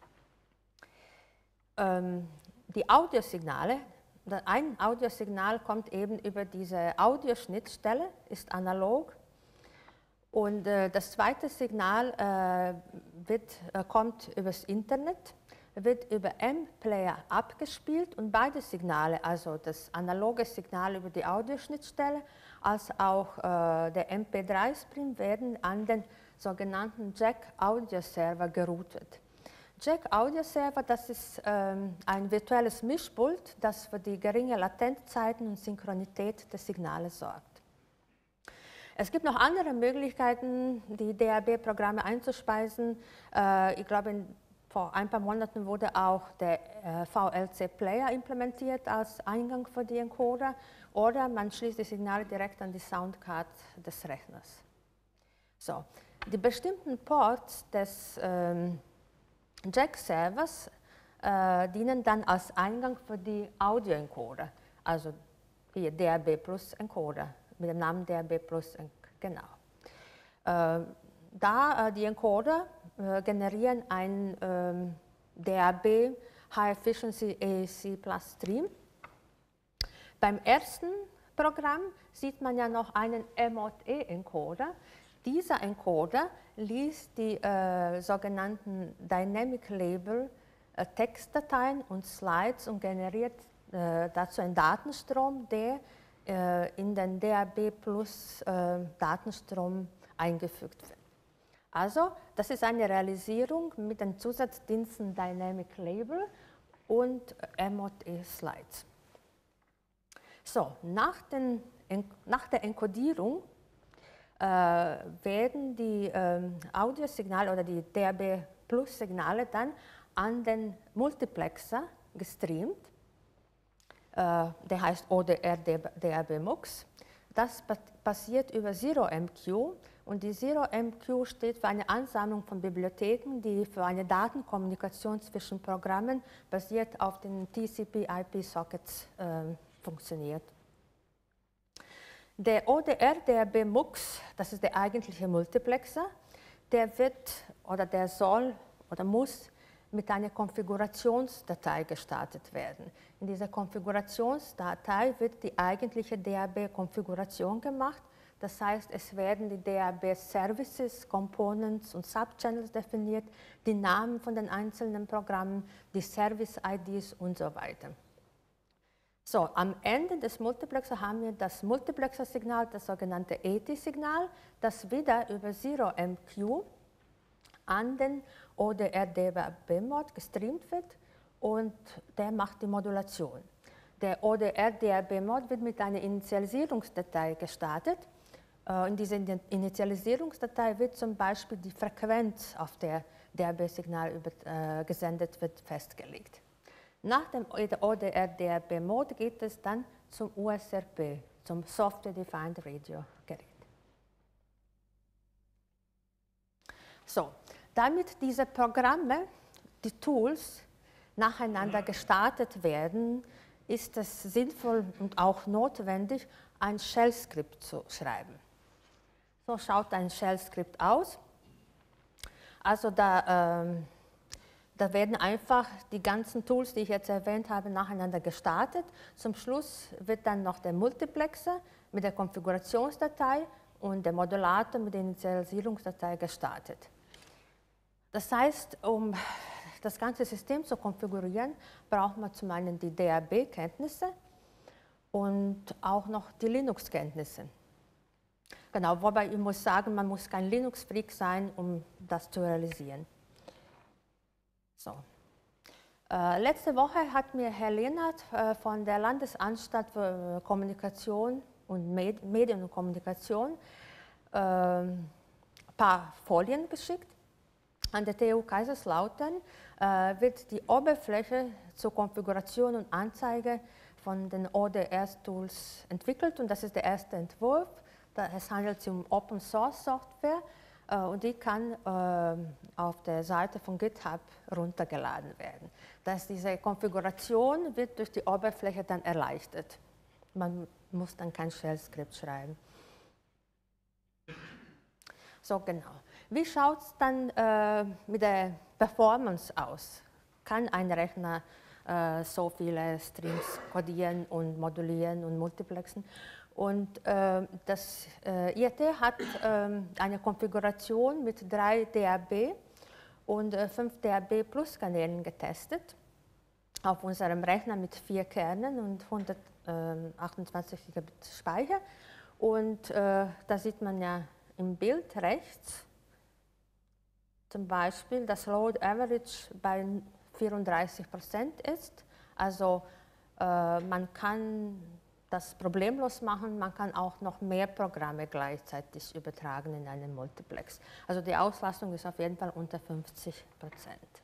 Ähm, Die Audiosignale, ein Audiosignal kommt eben über diese Audioschnittstelle, ist analog. Und äh, das zweite Signal äh, wird, äh, kommt übers Internet, wird über M-Player abgespielt und beide Signale, also das analoge Signal über die Audioschnittstelle, als auch äh, der M P drei Stream werden an den sogenannten Jack Audio Server geroutet. Jack Audio Server, das ist ähm, ein virtuelles Mischpult, das für die geringe Latenzzeiten und Synchronität der Signale sorgt. Es gibt noch andere Möglichkeiten, die D A B-Programme einzuspeisen. Äh, ich glaube, in, vor ein paar Monaten wurde auch der äh, V L C-Player implementiert als Eingang für die Encoder oder man schließt die Signale direkt an die Soundcard des Rechners. So, die bestimmten Ports des ähm, Jack-Servers äh, dienen dann als Eingang für die Audio-Encoder, also hier D A B Plus Encoder mit dem Namen D A B Plus, genau. Äh, da äh, die Encoder äh, generieren einen ähm, D A B High Efficiency A A C Plus Stream. Beim ersten Programm sieht man ja noch einen M O D-Encoder. Dieser Encoder liest die äh, sogenannten Dynamic Label äh, Textdateien und Slides und generiert äh, dazu einen Datenstrom, der äh, in den D A B Plus äh, Datenstrom eingefügt wird. Also, das ist eine Realisierung mit den Zusatzdiensten Dynamic Label und M O D Slides. So, nach, den, nach der Enkodierung Äh, werden die ähm, Audiosignale oder die D A B Plus Signale dann an den Multiplexer gestreamt. Äh, der heißt O D R D A B MUX. Das passiert über Zero M Q und die Zero M Q steht für eine Ansammlung von Bibliotheken, die für eine Datenkommunikation zwischen Programmen basiert auf den T C P I P Sockets äh, funktioniert. Der O D R D A B MUX, das ist der eigentliche Multiplexer, der wird oder der soll oder muss mit einer Konfigurationsdatei gestartet werden. In dieser Konfigurationsdatei wird die eigentliche D A B-Konfiguration gemacht. Das heißt, es werden die D A B-Services, Components und Subchannels definiert, die Namen von den einzelnen Programmen, die Service-I Ds und so weiter. So, am Ende des Multiplexers haben wir das Multiplexer-Signal, das sogenannte A T-Signal, das wieder über Zero M Q an den O D R D A B-Mod gestreamt wird und der macht die Modulation. Der O D R D A B-Mod wird mit einer Initialisierungsdatei gestartet. In dieser Initialisierungsdatei wird zum Beispiel die Frequenz, auf der D A B-Signal äh, gesendet wird, festgelegt. Nach dem O D R D A B-Mode geht es dann zum U S R P, zum Software Defined Radio Gerät. So, damit diese Programme, die Tools, nacheinander gestartet werden, ist es sinnvoll und auch notwendig, ein Shell-Skript zu schreiben. So schaut ein Shell-Skript aus. Also da, ähm, da werden einfach die ganzen Tools, die ich jetzt erwähnt habe, nacheinander gestartet. Zum Schluss wird dann noch der Multiplexer mit der Konfigurationsdatei und der Modulator mit der Initialisierungsdatei gestartet. Das heißt, um das ganze System zu konfigurieren, braucht man zum einen die D A B-Kenntnisse und auch noch die Linux-Kenntnisse. Genau, wobei ich muss sagen, man muss kein Linux-Freak sein, um das zu realisieren. So. Äh, letzte Woche hat mir Herr Lehnert äh, von der Landesanstalt für Kommunikation und Med Medien und Kommunikation äh, ein paar Folien geschickt. An der T U Kaiserslautern äh, wird die Oberfläche zur Konfiguration und Anzeige von den O D R-Tools entwickelt und das ist der erste Entwurf. Es handelt sich um Open Source Software äh, und die kann äh, auf der Seite von GitHub runtergeladen werden. Das, diese Konfiguration wird durch die Oberfläche dann erleichtert. Man muss dann kein Shell-Skript schreiben. So genau. Wie schaut es dann äh, mit der Performance aus? Kann ein Rechner äh, so viele Streams codieren und modulieren und multiplexen? Und äh, das äh, I A T hat äh, eine Konfiguration mit drei D A B und äh, fünf D A B Plus Kanälen getestet auf unserem Rechner mit vier Kernen und hundertachtundzwanzig Gigabit Speicher. Und äh, da sieht man ja im Bild rechts zum Beispiel, dass Load Average bei vierunddreißig Prozent ist. Also äh, man kann das problemlos machen, man kann auch noch mehr Programme gleichzeitig übertragen in einen Multiplex. Also die Auslastung ist auf jeden Fall unter fünfzig Prozent.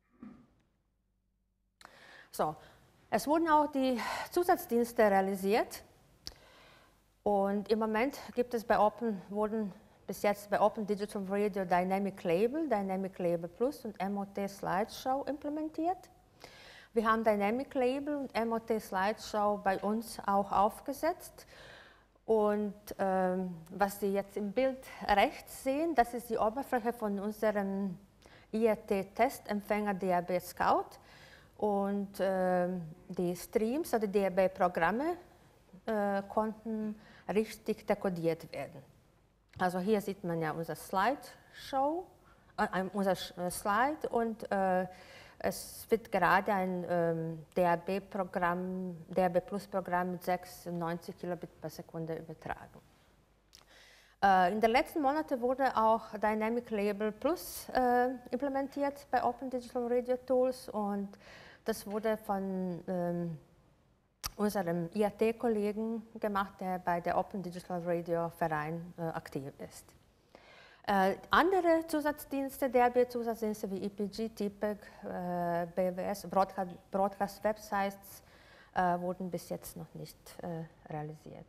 So, es wurden auch die Zusatzdienste realisiert und im Moment gibt es bei Open, wurden bis jetzt bei Open Digital Radio Dynamic Label, Dynamic Label Plus und M O T Slideshow implementiert. Wir haben Dynamic Label und M O T Slideshow bei uns auch aufgesetzt. Und ähm, was Sie jetzt im Bild rechts sehen, das ist die Oberfläche von unserem I A T-Testempfänger D A B Scout. Und ähm, die Streams oder D A B-Programme äh, konnten richtig dekodiert werden. Also hier sieht man ja unser Slideshow, äh, unser Slide und äh, es wird gerade ein ähm, D A B-Programm, D A B Plus-Programm mit sechsundneunzig Kilobit per Sekunde übertragen. Äh, in den letzten Monaten wurde auch Dynamic Label Plus äh, implementiert bei Open Digital Radio Tools und das wurde von ähm, unserem I A T-Kollegen gemacht, der bei der Open Digital Radio Verein äh, aktiv ist. Äh, andere Zusatzdienste, D A B-Zusatzdienste wie I P G, T P E G, äh, B W S, Broadcast, Broadcast Websites äh, wurden bis jetzt noch nicht äh, realisiert.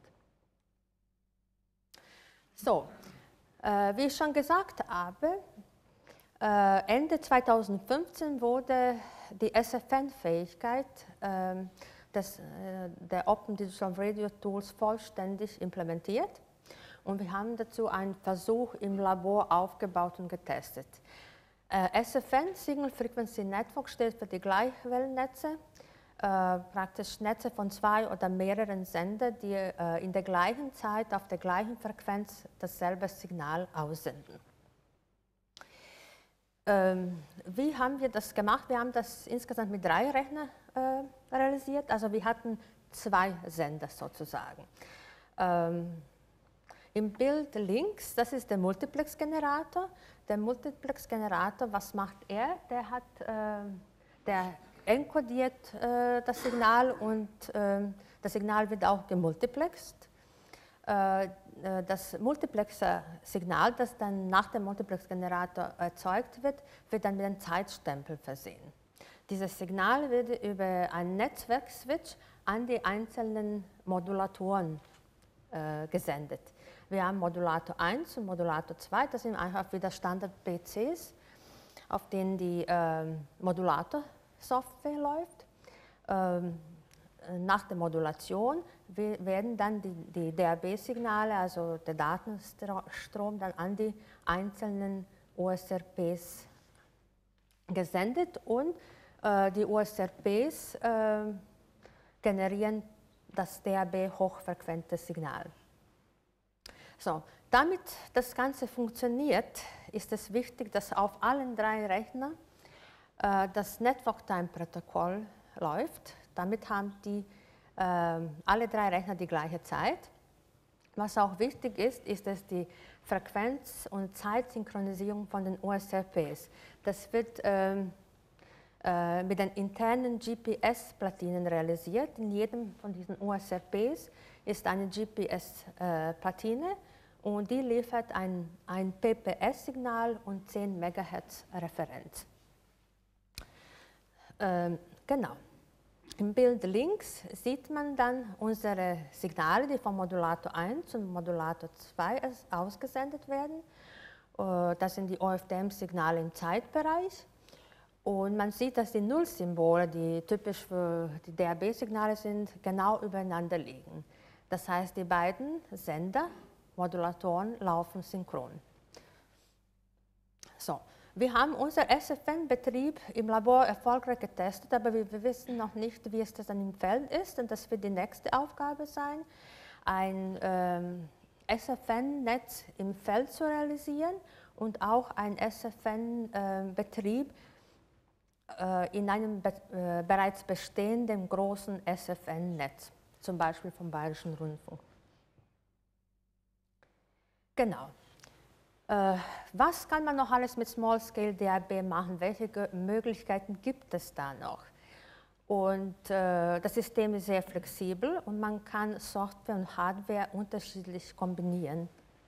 So, äh, wie ich schon gesagt habe, äh, Ende zweitausendfünfzehn wurde die S F N-Fähigkeit äh, des, äh, der Open Digital Radio Tools vollständig implementiert. Und wir haben dazu einen Versuch im Labor aufgebaut und getestet. Äh, S F N, Signal Frequency Network, steht für die Gleichwellennetze, äh, praktisch Netze von zwei oder mehreren Sendern, die äh, in der gleichen Zeit auf der gleichen Frequenz dasselbe Signal aussenden. Ähm, wie haben wir das gemacht? Wir haben das insgesamt mit drei Rechnern äh, realisiert, also wir hatten zwei Sender sozusagen. Ähm, Im Bild links, das ist der Multiplex-Generator. Der Multiplex-Generator, was macht er? Der, hat, äh, der enkodiert äh, das Signal und äh, das Signal wird auch gemultiplext. Äh, das Multiplexer-Signal, das dann nach dem Multiplex-Generator erzeugt wird, wird dann mit einem Zeitstempel versehen. Dieses Signal wird über einen Netzwerkswitch an die einzelnen Modulatoren äh, gesendet. Wir haben Modulator eins und Modulator zwei, das sind einfach wieder Standard-P Cs, auf denen die ähm, Modulator-Software läuft. Ähm, nach der Modulation werden dann die, die D A B-Signale, also der Datenstrom, dann an die einzelnen O S R Ps gesendet und äh, die O S R Ps äh, generieren das D A B-hochfrequente Signal. So, damit das Ganze funktioniert, ist es wichtig, dass auf allen drei Rechnern äh, das Network-Time-Protokoll läuft. Damit haben die, äh, alle drei Rechner die gleiche Zeit. Was auch wichtig ist, ist, dass die Frequenz- und Zeitsynchronisierung von den O S R Ps, das wird ähm, äh, mit den internen G P S-Platinen realisiert. In jedem von diesen O S R Ps ist eine G P S-Platine. Und die liefert ein, ein P P S-Signal und zehn Megahertz Referenz. Ähm, genau. Im Bild links sieht man dann unsere Signale, die von Modulator eins und Modulator zwei ausgesendet werden. Äh, das sind die O F D M-Signale im Zeitbereich. Und man sieht, dass die Nullsymbole, die typisch für die D A B-Signale sind, genau übereinander liegen. Das heißt, die beiden Sender, Modulatoren, laufen synchron. So, wir haben unser S F N-Betrieb im Labor erfolgreich getestet, aber wir, wir wissen noch nicht, wie es das dann im Feld ist. Und das wird die nächste Aufgabe sein, ein ähm, S F N-Netz im Feld zu realisieren und auch ein S F N-Betrieb äh, in einem be äh, bereits bestehenden großen S F N-Netz, zum Beispiel vom Bayerischen Rundfunk. Genau. Äh, was kann man noch alles mit Small-Scale D A B machen? Welche Ge Möglichkeiten gibt es da noch? Und äh, das System ist sehr flexibel und man kann Software und Hardware unterschiedlich kombinieren.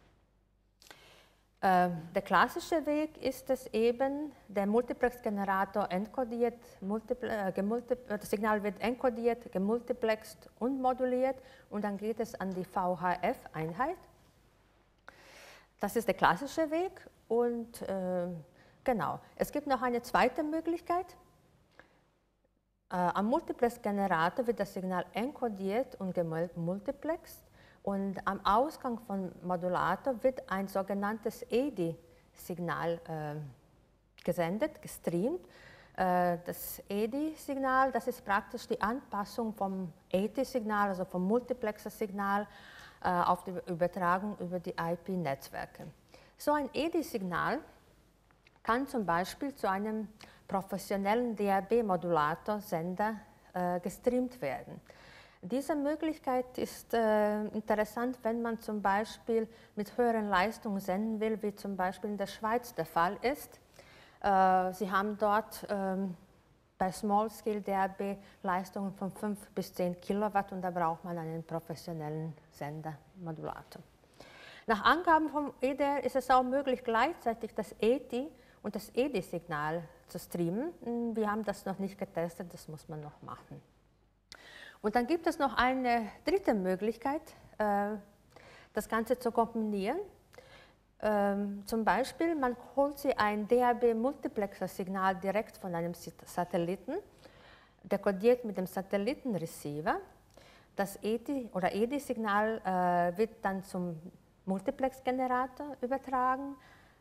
Äh, der klassische Weg ist es eben, der Multiplex-Generator enkodiert, äh, das Signal wird enkodiert, gemultiplext und moduliert und dann geht es an die V H F-Einheit. Das ist der klassische Weg und äh, genau. Es gibt noch eine zweite Möglichkeit. Äh, am Multiplex-Generator wird das Signal enkodiert und gemultiplext und am Ausgang von Modulator wird ein sogenanntes E D I-Signal äh, gesendet, gestreamt. Äh, das E D I-Signal, das ist praktisch die Anpassung vom A T I-Signal, also vom Multiplexer-Signal, auf die Übertragung über die I P-Netzwerke. So ein E D I-Signal kann zum Beispiel zu einem professionellen D A B-Modulator-Sender äh, gestreamt werden. Diese Möglichkeit ist äh, interessant, wenn man zum Beispiel mit höheren Leistungen senden will, wie zum Beispiel in der Schweiz der Fall ist. Äh, Sie haben dort ähm, bei Small-Scale D A B Leistungen von fünf bis zehn Kilowatt und da braucht man einen professionellen Sendermodulator. Nach Angaben vom E D R ist es auch möglich, gleichzeitig das A T I und das E D I-Signal zu streamen. Wir haben das noch nicht getestet, das muss man noch machen. Und dann gibt es noch eine dritte Möglichkeit, das Ganze zu kombinieren. Ähm, zum Beispiel, man holt sich ein D A B-Multiplexer-Signal direkt von einem Satelliten, dekodiert mit dem Satellitenreceiver. Das E T I oder E D I-Signal äh, wird dann zum Multiplex-Generator übertragen.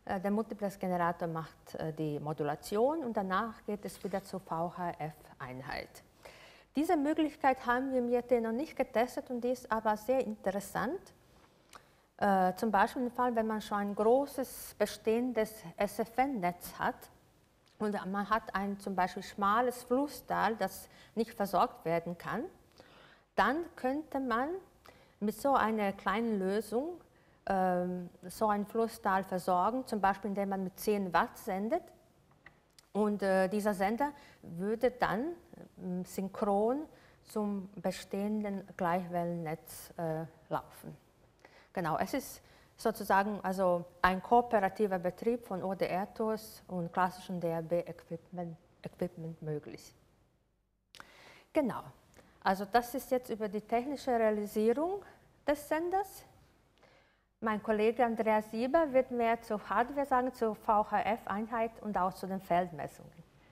Äh, der Multiplex-Generator macht äh, die Modulation und danach geht es wieder zur V H F-Einheit. Diese Möglichkeit haben wir im I A T noch nicht getestet und die ist aber sehr interessant. Äh, zum Beispiel im Fall, wenn man schon ein großes bestehendes S F N-Netz hat und man hat ein zum Beispiel schmales Flusstal, das nicht versorgt werden kann, dann könnte man mit so einer kleinen Lösung ähm, so ein Flusstal versorgen, zum Beispiel indem man mit zehn Watt sendet. Und äh, dieser Sender würde dann äh, synchron zum bestehenden Gleichwellennetz äh, laufen. Genau, es ist sozusagen also ein kooperativer Betrieb von O D R-Tools und klassischen D A B-Equipment Equipment möglich. Genau, also das ist jetzt über die technische Realisierung des Senders. Mein Kollege Andreas Sieber wird mehr zur Hardware sagen, zur V H F-Einheit und auch zu den Feldmessungen.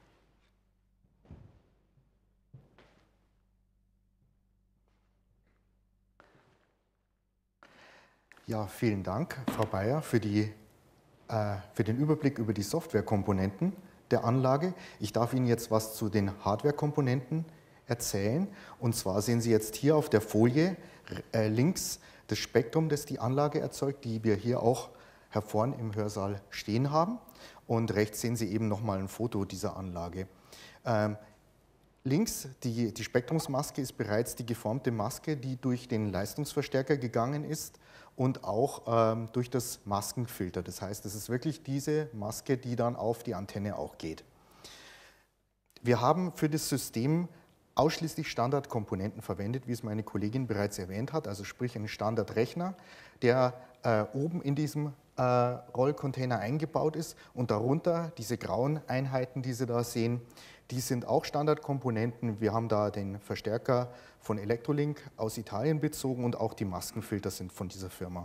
Ja, vielen Dank, Frau Beyer, für, die, äh, für den Überblick über die Softwarekomponenten der Anlage. Ich darf Ihnen jetzt was zu den Hardwarekomponenten erzählen. Und zwar sehen Sie jetzt hier auf der Folie äh, links das Spektrum, das die Anlage erzeugt, die wir hier auch hervorn im Hörsaal stehen haben. Und rechts sehen Sie eben nochmal ein Foto dieser Anlage. Ähm, links, die, die Spektrumsmaske ist bereits die geformte Maske, die durch den Leistungsverstärker gegangen ist und auch ähm, durch das Maskenfilter. Das heißt, es ist wirklich diese Maske, die dann auf die Antenne auch geht. Wir haben für das System ausschließlich Standardkomponenten verwendet, wie es meine Kollegin bereits erwähnt hat, also sprich ein Standardrechner, der äh, oben in diesem äh, Rollcontainer eingebaut ist und darunter diese grauen Einheiten, die Sie da sehen, die sind auch Standardkomponenten. Wir haben da den Verstärker von Electrolink aus Italien bezogen und auch die Maskenfilter sind von dieser Firma.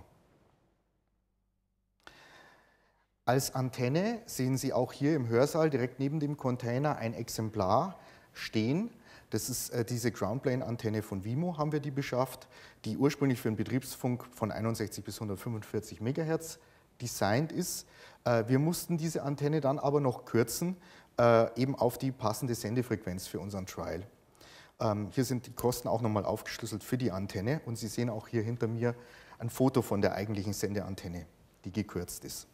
Als Antenne sehen Sie auch hier im Hörsaal direkt neben dem Container ein Exemplar stehen. Das ist äh, diese Groundplane-Antenne von Wimo, haben wir die beschafft, die ursprünglich für den Betriebsfunk von einundsechzig bis hundertfünfundvierzig Megahertz designt ist. Äh, wir mussten diese Antenne dann aber noch kürzen, äh, eben auf die passende Sendefrequenz für unseren Trial. Ähm, hier sind die Kosten auch nochmal aufgeschlüsselt für die Antenne und Sie sehen auch hier hinter mir ein Foto von der eigentlichen Sendeantenne, die gekürzt ist.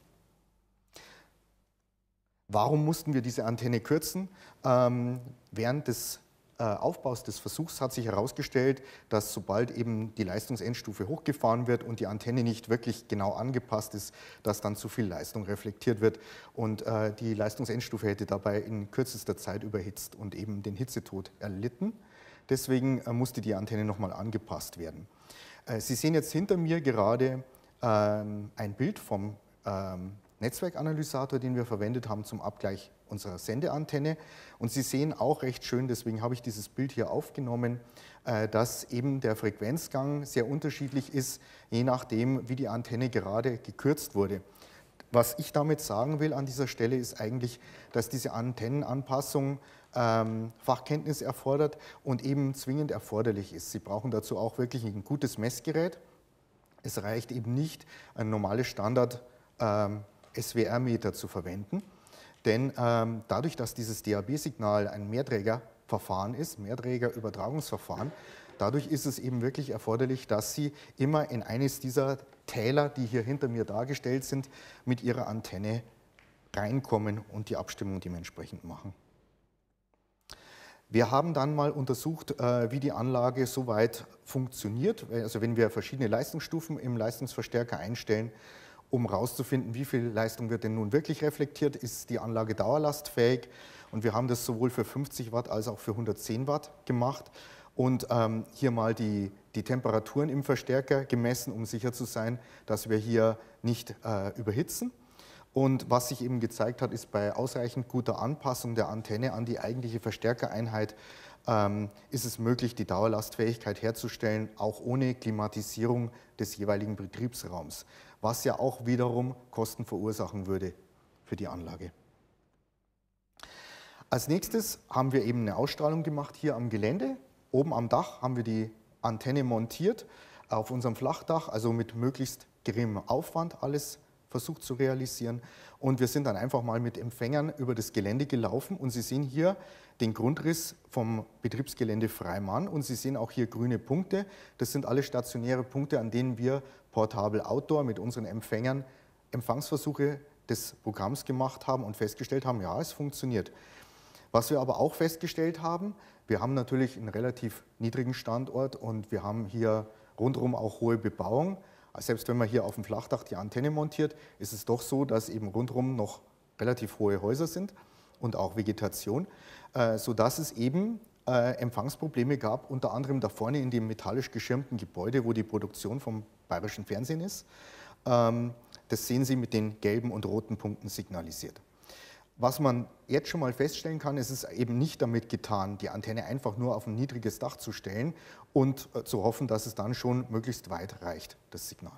Warum mussten wir diese Antenne kürzen? Ähm, während des Aufbaus des Versuchs hat sich herausgestellt, dass sobald eben die Leistungsendstufe hochgefahren wird und die Antenne nicht wirklich genau angepasst ist, dass dann zu viel Leistung reflektiert wird und äh, die Leistungsendstufe hätte dabei in kürzester Zeit überhitzt und eben den Hitzetod erlitten. Deswegen äh, musste die Antenne nochmal angepasst werden. Äh, Sie sehen jetzt hinter mir gerade ähm, ein Bild vom ähm, Netzwerkanalysator, den wir verwendet haben zum Abgleich unserer Sendeantenne. Und Sie sehen auch recht schön, deswegen habe ich dieses Bild hier aufgenommen, dass eben der Frequenzgang sehr unterschiedlich ist, je nachdem, wie die Antenne gerade gekürzt wurde. Was ich damit sagen will an dieser Stelle ist eigentlich, dass diese Antennenanpassung ähm, Fachkenntnis erfordert und eben zwingend erforderlich ist. Sie brauchen dazu auch wirklich ein gutes Messgerät. Es reicht eben nicht, ein normales Standard ähm, S W R-Meter zu verwenden, denn ähm, dadurch, dass dieses D A B-Signal ein Mehrträgerverfahren ist, Mehrträgerübertragungsverfahren, dadurch ist es eben wirklich erforderlich, dass Sie immer in eines dieser Täler, die hier hinter mir dargestellt sind, mit Ihrer Antenne reinkommen und die Abstimmung dementsprechend machen. Wir haben dann mal untersucht, wie die Anlage soweit funktioniert, also wenn wir verschiedene Leistungsstufen im Leistungsverstärker einstellen, um herauszufinden, wie viel Leistung wird denn nun wirklich reflektiert, ist die Anlage dauerlastfähig. Und wir haben das sowohl für fünfzig Watt als auch für hundertzehn Watt gemacht. Und ähm, hier mal die, die Temperaturen im Verstärker gemessen, um sicher zu sein, dass wir hier nicht äh, überhitzen. Und was sich eben gezeigt hat, ist bei ausreichend guter Anpassung der Antenne an die eigentliche Verstärkereinheit, ähm, ist es möglich, die Dauerlastfähigkeit herzustellen, auch ohne Klimatisierung des jeweiligen Betriebsraums, was ja auch wiederum Kosten verursachen würde für die Anlage. Als nächstes haben wir eben eine Ausstrahlung gemacht hier am Gelände. Oben am Dach haben wir die Antenne montiert, auf unserem Flachdach, also mit möglichst geringem Aufwand alles versucht zu realisieren. Und wir sind dann einfach mal mit Empfängern über das Gelände gelaufen und Sie sehen hier den Grundriss vom Betriebsgelände Freimann und Sie sehen auch hier grüne Punkte. Das sind alle stationäre Punkte, an denen wir Portable Outdoor mit unseren Empfängern Empfangsversuche des Programms gemacht haben und festgestellt haben, ja, es funktioniert. Was wir aber auch festgestellt haben, wir haben natürlich einen relativ niedrigen Standort und wir haben hier rundherum auch hohe Bebauung. Selbst wenn man hier auf dem Flachdach die Antenne montiert, ist es doch so, dass eben rundherum noch relativ hohe Häuser sind und auch Vegetation, äh, sodass es eben äh, Empfangsprobleme gab, unter anderem da vorne in dem metallisch geschirmten Gebäude, wo die Produktion vom Bayerischen Fernsehen ist. Ähm, das sehen Sie mit den gelben und roten Punkten signalisiert. Was man jetzt schon mal feststellen kann, ist es eben nicht damit getan, die Antenne einfach nur auf ein niedriges Dach zu stellen und äh, zu hoffen, dass es dann schon möglichst weit reicht, das Signal.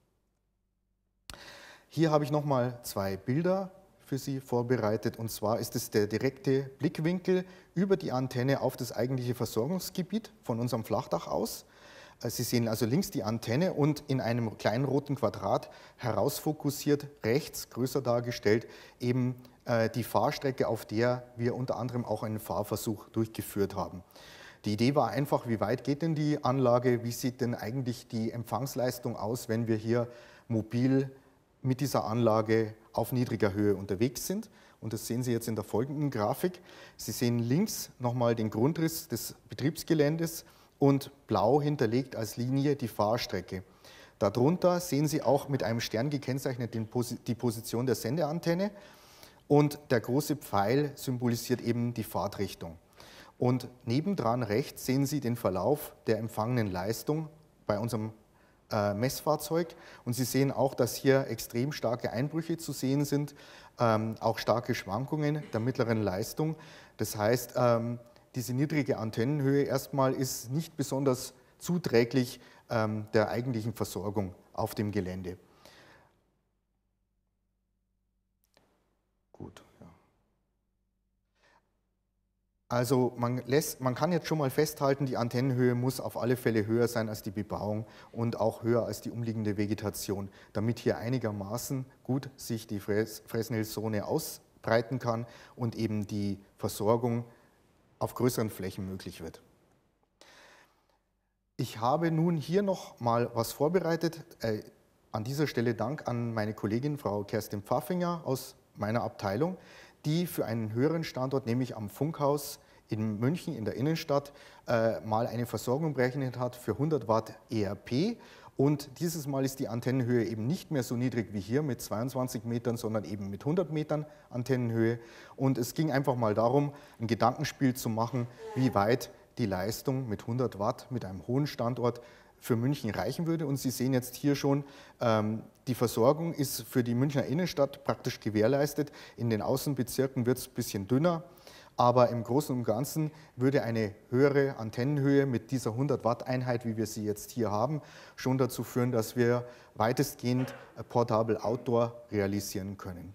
Hier habe ich nochmal zwei Bilder für Sie vorbereitet, und zwar ist es der direkte Blickwinkel über die Antenne auf das eigentliche Versorgungsgebiet von unserem Flachdach aus. Sie sehen also links die Antenne und in einem kleinen roten Quadrat herausfokussiert, rechts größer dargestellt, eben äh, die Fahrstrecke, auf der wir unter anderem auch einen Fahrversuch durchgeführt haben. Die Idee war einfach, wie weit geht denn die Anlage, wie sieht denn eigentlich die Empfangsleistung aus, wenn wir hier mobil mit dieser Anlage auf niedriger Höhe unterwegs sind. Und das sehen Sie jetzt in der folgenden Grafik. Sie sehen links nochmal den Grundriss des Betriebsgeländes und blau hinterlegt als Linie die Fahrstrecke. Darunter sehen Sie auch mit einem Stern gekennzeichnet die Position der Sendeantenne und der große Pfeil symbolisiert eben die Fahrtrichtung. Und nebendran rechts sehen Sie den Verlauf der empfangenen Leistung bei unserem äh, Messfahrzeug und Sie sehen auch, dass hier extrem starke Einbrüche zu sehen sind, ähm, auch starke Schwankungen der mittleren Leistung. Das heißt, ähm, diese niedrige Antennenhöhe erstmal ist nicht besonders zuträglich ähm, der eigentlichen Versorgung auf dem Gelände. Gut, ja. Also man, lässt, man kann jetzt schon mal festhalten, die Antennenhöhe muss auf alle Fälle höher sein als die Bebauung und auch höher als die umliegende Vegetation, damit hier einigermaßen gut sich die Fresnel-Zone ausbreiten kann und eben die Versorgung auf größeren Flächen möglich wird. Ich habe nun hier noch mal was vorbereitet. Äh, an dieser Stelle Dank an meine Kollegin Frau Kerstin Pfaffinger aus meiner Abteilung, die für einen höheren Standort, nämlich am Funkhaus in München in der Innenstadt, äh, mal eine Versorgung berechnet hat für hundert Watt E R P. Und dieses Mal ist die Antennenhöhe eben nicht mehr so niedrig wie hier mit zweiundzwanzig Metern, sondern eben mit hundert Metern Antennenhöhe. Und es ging einfach mal darum, ein Gedankenspiel zu machen, wie weit die Leistung mit hundert Watt mit einem hohen Standort für München reichen würde. Und Sie sehen jetzt hier schon, ähm, die Versorgung ist für die Münchner Innenstadt praktisch gewährleistet. In den Außenbezirken wird es ein bisschen dünner. Aber im Großen und Ganzen würde eine höhere Antennenhöhe mit dieser hundert Watt Einheit, wie wir sie jetzt hier haben, schon dazu führen, dass wir weitestgehend Portable Outdoor realisieren können.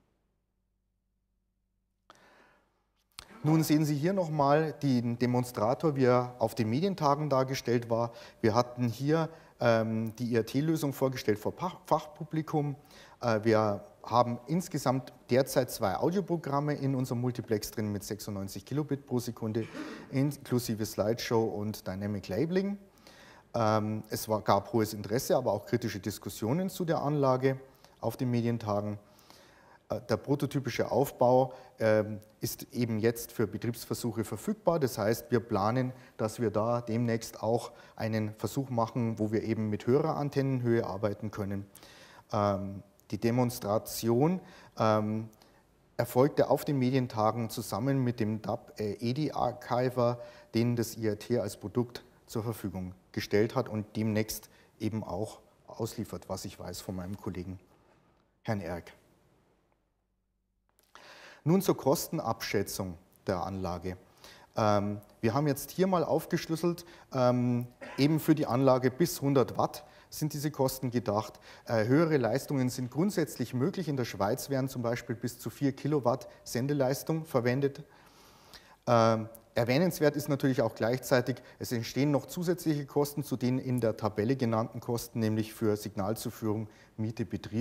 Nun sehen Sie hier nochmal den Demonstrator, wie er auf den Medientagen dargestellt war. Wir hatten hier ähm, die I R T-Lösung vorgestellt vor Fachpublikum. Äh, wir haben insgesamt derzeit zwei Audioprogramme in unserem Multiplex drin mit sechsundneunzig Kilobit pro Sekunde, inklusive Slideshow und Dynamic Labeling. Ähm, es war, gab hohes Interesse, aber auch kritische Diskussionen zu der Anlage auf den Medientagen. Äh, der prototypische Aufbau äh, ist eben jetzt für Betriebsversuche verfügbar. Das heißt, wir planen, dass wir da demnächst auch einen Versuch machen, wo wir eben mit höherer Antennenhöhe arbeiten können. Ähm, Die Demonstration ähm, erfolgte auf den Medientagen zusammen mit dem D A B E D I Archiver, den das I R T als Produkt zur Verfügung gestellt hat und demnächst eben auch ausliefert, was ich weiß von meinem Kollegen Herrn Erck. Nun zur Kostenabschätzung der Anlage. Ähm, wir haben jetzt hier mal aufgeschlüsselt, ähm, eben für die Anlage bis hundert Watt sind diese Kosten gedacht. Äh, höhere Leistungen sind grundsätzlich möglich. In der Schweiz werden zum Beispiel bis zu vier Kilowatt Sendeleistung verwendet. Ähm, erwähnenswert ist natürlich auch gleichzeitig, es entstehen noch zusätzliche Kosten zu den in der Tabelle genannten Kosten, nämlich für Signalzuführung, Miete, Betrieb,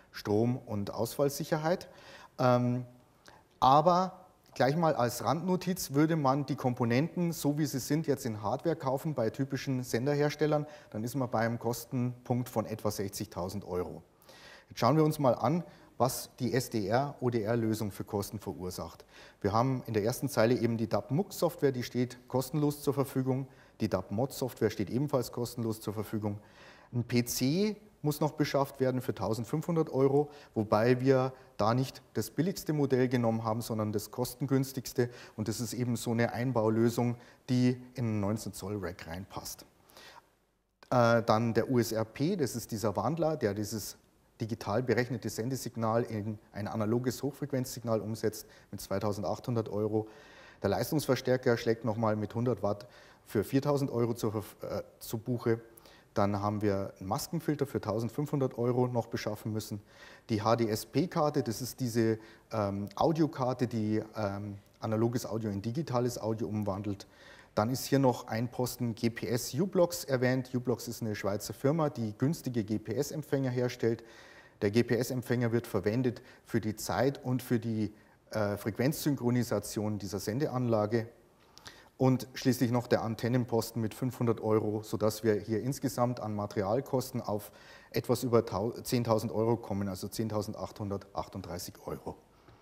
Strom- und Ausfallsicherheit. Ähm, aber gleich mal als Randnotiz würde man die Komponenten, so wie sie sind, jetzt in Hardware kaufen bei typischen Senderherstellern, dann ist man bei einem Kostenpunkt von etwa sechzigtausend Euro. Jetzt schauen wir uns mal an, was die S D R-O D R-Lösung für Kosten verursacht. Wir haben in der ersten Zeile eben die D A P-M U X-Software, die steht kostenlos zur Verfügung. Die D A P-M O D-Software steht ebenfalls kostenlos zur Verfügung. Ein P C muss noch beschafft werden für eintausendfünfhundert Euro, wobei wir da nicht das billigste Modell genommen haben, sondern das kostengünstigste. Und das ist eben so eine Einbaulösung, die in einen neunzehn Zoll Rack reinpasst. Äh, dann der U S R P, das ist dieser Wandler, der dieses digital berechnete Sendesignal in ein analoges Hochfrequenzsignal umsetzt mit zweitausendachthundert Euro. Der Leistungsverstärker schlägt nochmal mit hundert Watt für viertausend Euro zu, äh, zu Buche. Dann haben wir einen Maskenfilter für eintausendfünfhundert Euro noch beschaffen müssen. Die H D S P-Karte, das ist diese ähm, Audiokarte, die ähm, analoges Audio in digitales Audio umwandelt. Dann ist hier noch ein Posten G P S u-blox erwähnt. u-blox ist eine Schweizer Firma, die günstige G P S-Empfänger herstellt. Der G P S-Empfänger wird verwendet für die Zeit- und für die äh, Frequenzsynchronisation dieser Sendeanlage. Und schließlich noch der Antennenposten mit fünfhundert Euro, sodass wir hier insgesamt an Materialkosten auf etwas über zehntausend Euro kommen, also zehntausendachthundertachtunddreißig Euro.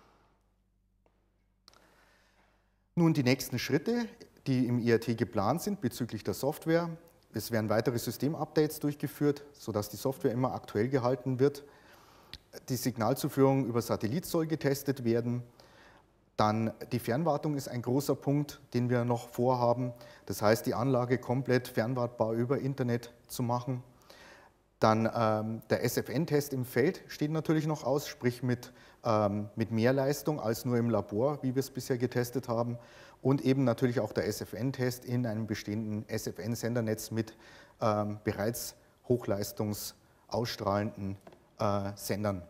Nun die nächsten Schritte, die im I A T geplant sind bezüglich der Software. Es werden weitere Systemupdates durchgeführt, sodass die Software immer aktuell gehalten wird. Die Signalzuführung über Satellit soll getestet werden. Dann die Fernwartung ist ein großer Punkt, den wir noch vorhaben. Das heißt, die Anlage komplett fernwartbar über Internet zu machen. Dann ähm, der S F N-Test im Feld steht natürlich noch aus, sprich mit, ähm, mit mehr Leistung als nur im Labor, wie wir es bisher getestet haben. Und eben natürlich auch der S F N-Test in einem bestehenden S F N-Sendernetz mit ähm, bereits hochleistungsausstrahlenden äh, Sendern.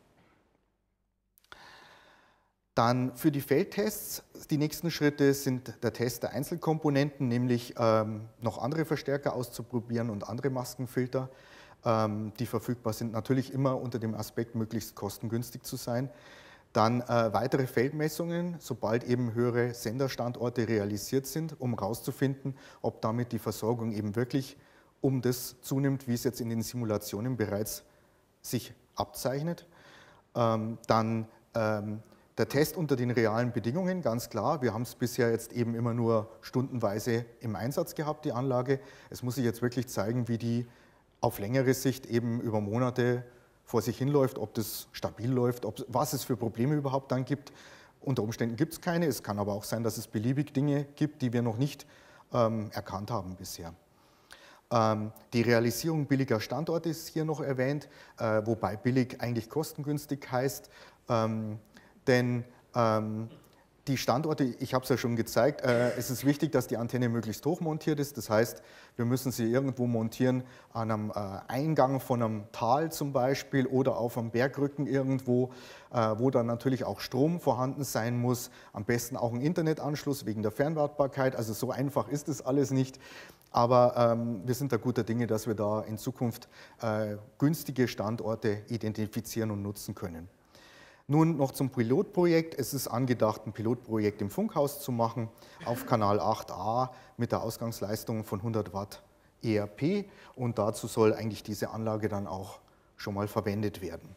Dann für die Feldtests, die nächsten Schritte sind der Test der Einzelkomponenten, nämlich ähm, noch andere Verstärker auszuprobieren und andere Maskenfilter, ähm, die verfügbar sind, natürlich immer unter dem Aspekt, möglichst kostengünstig zu sein. Dann äh, weitere Feldmessungen, sobald eben höhere Senderstandorte realisiert sind, um herauszufinden, ob damit die Versorgung eben wirklich um das zunimmt, wie es jetzt in den Simulationen bereits sich abzeichnet. Ähm, dann ähm, der Test unter den realen Bedingungen, ganz klar. Wir haben es bisher jetzt eben immer nur stundenweise im Einsatz gehabt, die Anlage. Es muss sich jetzt wirklich zeigen, wie die auf längere Sicht eben über Monate vor sich hinläuft, ob das stabil läuft, ob, was es für Probleme überhaupt dann gibt. Unter Umständen gibt es keine. Es kann aber auch sein, dass es beliebig Dinge gibt, die wir noch nicht ähm, erkannt haben bisher. Ähm, die Realisierung billiger Standorte ist hier noch erwähnt, äh, wobei billig eigentlich kostengünstig heißt. Ähm, Denn ähm, die Standorte, ich habe es ja schon gezeigt, äh, es ist wichtig, dass die Antenne möglichst hoch montiert ist. Das heißt, wir müssen sie irgendwo montieren an einem äh, Eingang von einem Tal zum Beispiel oder auf einem Bergrücken irgendwo, äh, wo dann natürlich auch Strom vorhanden sein muss. Am besten auch ein Internetanschluss wegen der Fernwartbarkeit. Also so einfach ist es alles nicht. Aber ähm, wir sind da guter Dinge, dass wir da in Zukunft äh, günstige Standorte identifizieren und nutzen können. Nun noch zum Pilotprojekt. Es ist angedacht, ein Pilotprojekt im Funkhaus zu machen, auf Kanal acht a mit der Ausgangsleistung von hundert Watt E R P. Und dazu soll eigentlich diese Anlage dann auch schon mal verwendet werden.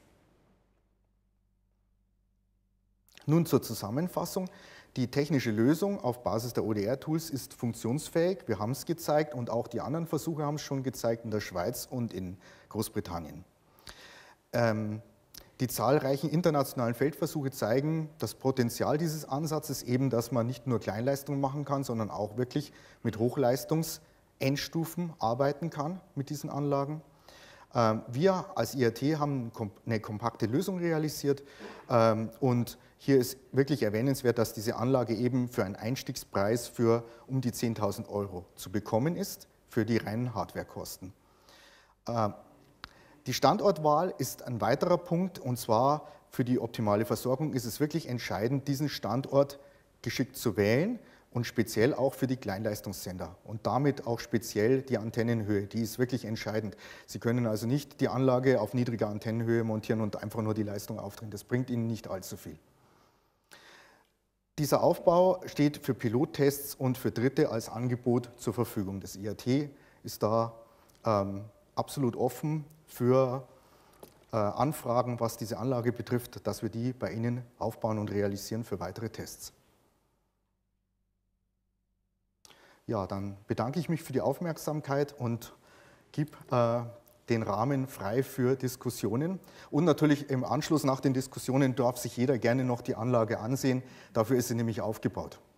Nun zur Zusammenfassung. Die technische Lösung auf Basis der O D R-Tools ist funktionsfähig. Wir haben es gezeigt und auch die anderen Versuche haben es schon gezeigt in der Schweiz und in Großbritannien. Ähm, Die zahlreichen internationalen Feldversuche zeigen das Potenzial dieses Ansatzes eben, dass man nicht nur Kleinleistungen machen kann, sondern auch wirklich mit Hochleistungs-Endstufen arbeiten kann mit diesen Anlagen. Wir als I A T haben eine kompakte Lösung realisiert und hier ist wirklich erwähnenswert, dass diese Anlage eben für einen Einstiegspreis für um die zehntausend Euro zu bekommen ist, für die reinen Hardwarekosten. Die Standortwahl ist ein weiterer Punkt, und zwar für die optimale Versorgung ist es wirklich entscheidend, diesen Standort geschickt zu wählen und speziell auch für die Kleinleistungssender und damit auch speziell die Antennenhöhe, die ist wirklich entscheidend. Sie können also nicht die Anlage auf niedriger Antennenhöhe montieren und einfach nur die Leistung aufdrehen, das bringt Ihnen nicht allzu viel. Dieser Aufbau steht für Pilottests und für Dritte als Angebot zur Verfügung. Das I A T ist da ähm, absolut offen für äh, Anfragen, was diese Anlage betrifft, dass wir die bei Ihnen aufbauen und realisieren für weitere Tests. Ja, dann bedanke ich mich für die Aufmerksamkeit und gebe äh, den Rahmen frei für Diskussionen. Und natürlich im Anschluss nach den Diskussionen darf sich jeder gerne noch die Anlage ansehen. Dafür ist sie nämlich aufgebaut.